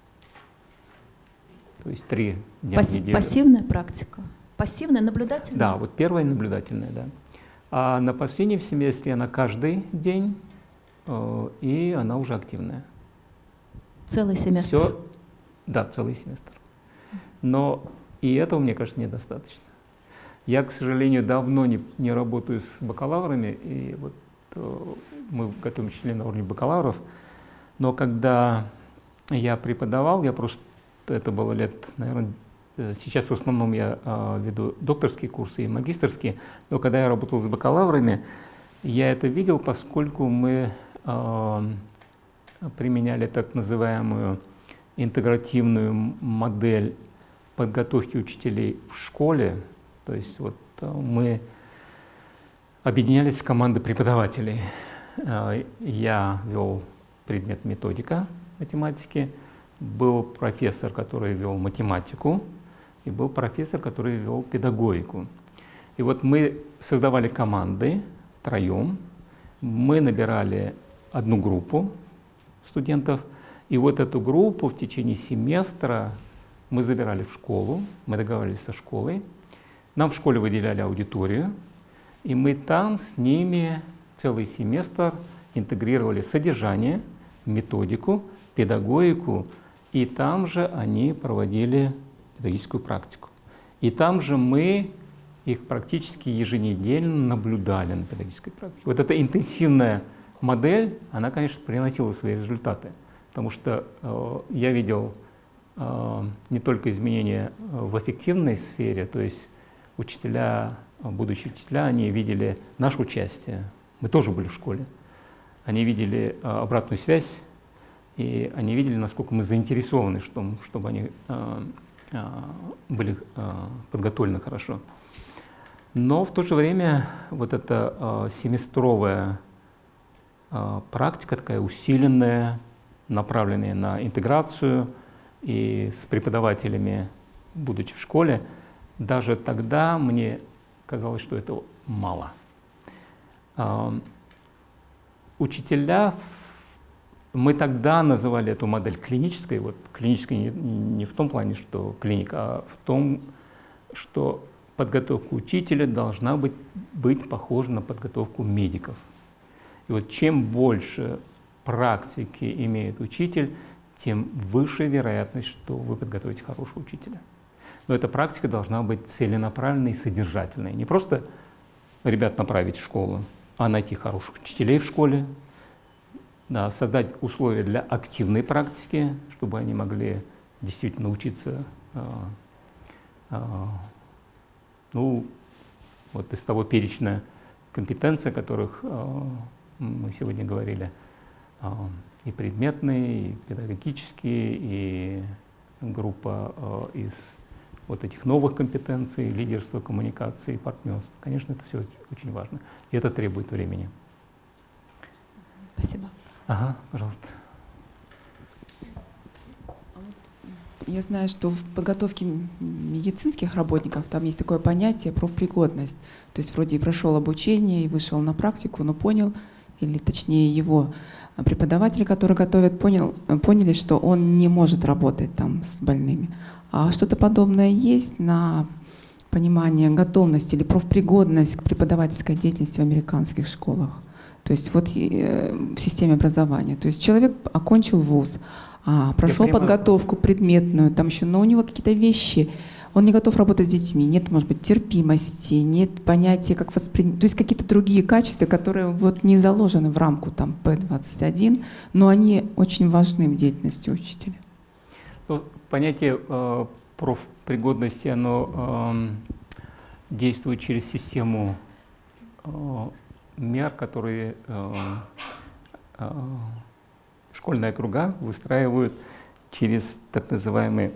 то есть 3 дня в неделю. Пассивная практика? Пассивная, наблюдательная? Да, вот первая наблюдательная, да. А на последнем семестре она каждый день, и она уже активная. Целый семестр? Все, да, целый семестр. Но и этого, мне кажется, недостаточно. Я, к сожалению, давно не работаю с бакалаврами, и вот мы готовим учителей на уровне бакалавров, но когда я преподавал, я просто, это было лет, наверное, сейчас в основном я веду докторские курсы и магистерские, но когда я работал с бакалаврами, я это видел, поскольку мы применяли так называемую интегративную модель подготовки учителей в школе. То есть вот мы объединялись в команды преподавателей. Я вел предмет методика математики, был профессор, который вел математику, и был профессор, который вел педагогику. И вот мы создавали команды втроем, мы набирали одну группу студентов, и вот эту группу в течение семестра мы забирали в школу, мы договаривались со школой, нам в школе выделяли аудиторию, и мы там с ними целый семестр интегрировали содержание, методику, педагогику, и там же они проводили педагогическую практику. И там же мы их практически еженедельно наблюдали на педагогической практике. Вот эта интенсивная модель, она, конечно, приносила свои результаты, потому что я видел не только изменения в эффективной сфере, то есть учителя, будущие учителя, они видели наше участие, мы тоже были в школе, они видели обратную связь, и они видели, насколько мы заинтересованы в том, чтобы они были подготовлены хорошо. Но в то же время вот эта семестровая практика, такая усиленная, направленная на интеграцию, и с преподавателями, будучи в школе, даже тогда мне казалось, что это мало. Учителя, мы тогда называли эту модель клинической, вот клинической не в том плане, что клиника, а в том, что подготовка учителя должна быть похожа на подготовку медиков. И вот чем больше практики имеет учитель, тем выше вероятность, что вы подготовите хорошего учителя. Но эта практика должна быть целенаправленной и содержательной. Не просто ребят направить в школу, а найти хороших учителей в школе, да, создать условия для активной практики, чтобы они могли действительно учиться, ну, вот из того перечня компетенций, о которых мы сегодня говорили, и предметные, и педагогические, и группа из вот этих новых компетенций, лидерства, коммуникации, партнерства. Конечно, это все очень важно, и это требует времени. Спасибо. Ага, пожалуйста. Я знаю, что в подготовке медицинских работников там есть такое понятие профпригодность. То есть вроде и прошел обучение, и вышел на практику, но понял, или точнее его преподаватели, которые готовят, поняли, что он не может работать там с больными. А что-то подобное есть на понимание готовности или профпригодность к преподавательской деятельности в американских школах? То есть вот в системе образования. То есть человек окончил вуз, прошел подготовку предметную, там еще, но у него какие-то вещи, он не готов работать с детьми, нет, может быть, терпимости, нет понятия, как воспринять, то есть какие-то другие качества, которые вот не заложены в рамку там П21, но они очень важны в деятельности учителя. Понятие профпригодности, оно действует через систему мер, которые школьные округа выстраивают через так называемый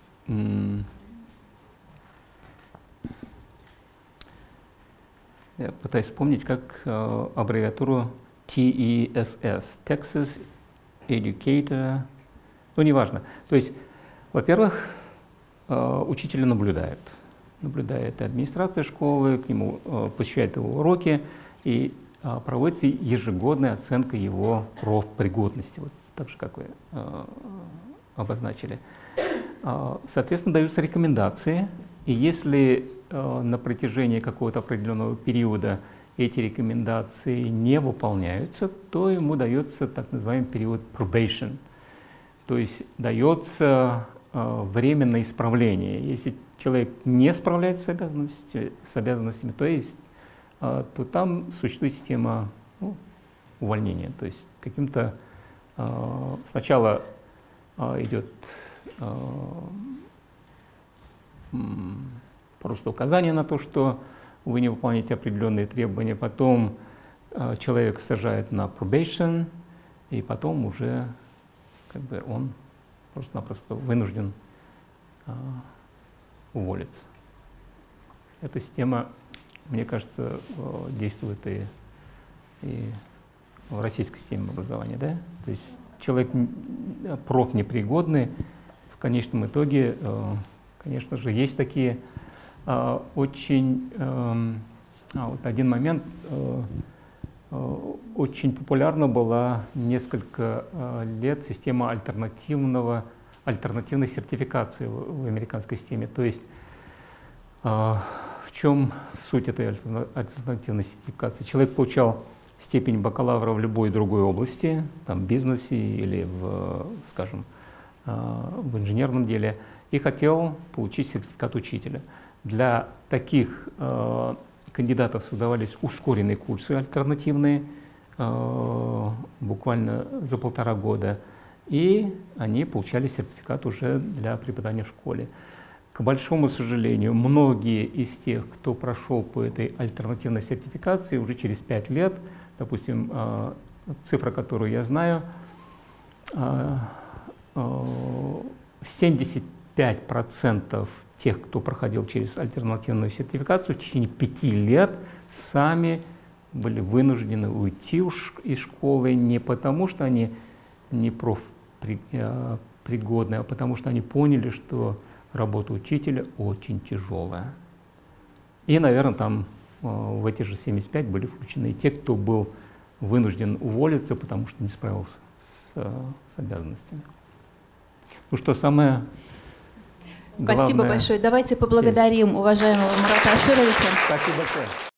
я пытаюсь вспомнить, как аббревиатуру TESS, Texas Educator, ну неважно. То есть, во-первых, учителя наблюдает и администрация школы, к нему посещает его уроки, и проводится ежегодная оценка его профпригодности, вот так же, как вы обозначили. Соответственно, даются рекомендации, и если на протяжении какого-то определенного периода эти рекомендации не выполняются, то ему дается так называемый период probation, то есть дается временное исправление. Если человек не справляется с обязанностями, то там существует система увольнения. То есть каким-то сначала идет просто указание на то, что вы не выполняете определенные требования, потом человек сажает на probation, и потом уже он просто-напросто вынужден уволиться. Эта система, мне кажется, действует и в российской системе образования, да? То есть человек профнепригодный, в конечном итоге, конечно же, есть такие очень... вот один момент, очень популярна была несколько лет система альтернативной сертификации в американской системе. То есть в чем суть этой альтернативной сертификации? Человек получал степень бакалавра в любой другой области, там, в бизнесе или, скажем, в инженерном деле, и хотел получить сертификат учителя. Для таких кандидатов создавались ускоренные курсы альтернативные, буквально за 1,5 года, и они получали сертификат уже для преподавания в школе. К большому сожалению, многие из тех, кто прошел по этой альтернативной сертификации, уже через 5 лет, допустим, цифра, которую я знаю, 75% тех, кто проходил через альтернативную сертификацию, в течение 5 лет сами были вынуждены уйти из школы не потому, что они не профпригодны, а потому что они поняли, что работа учителя очень тяжелая. И, наверное, там в эти же 75 были включены и те, кто был вынужден уволиться, потому что не справился с обязанностями. Ну что, самое главное... Спасибо большое. Давайте поблагодарим уважаемого Мурата Ашировича. Спасибо большое.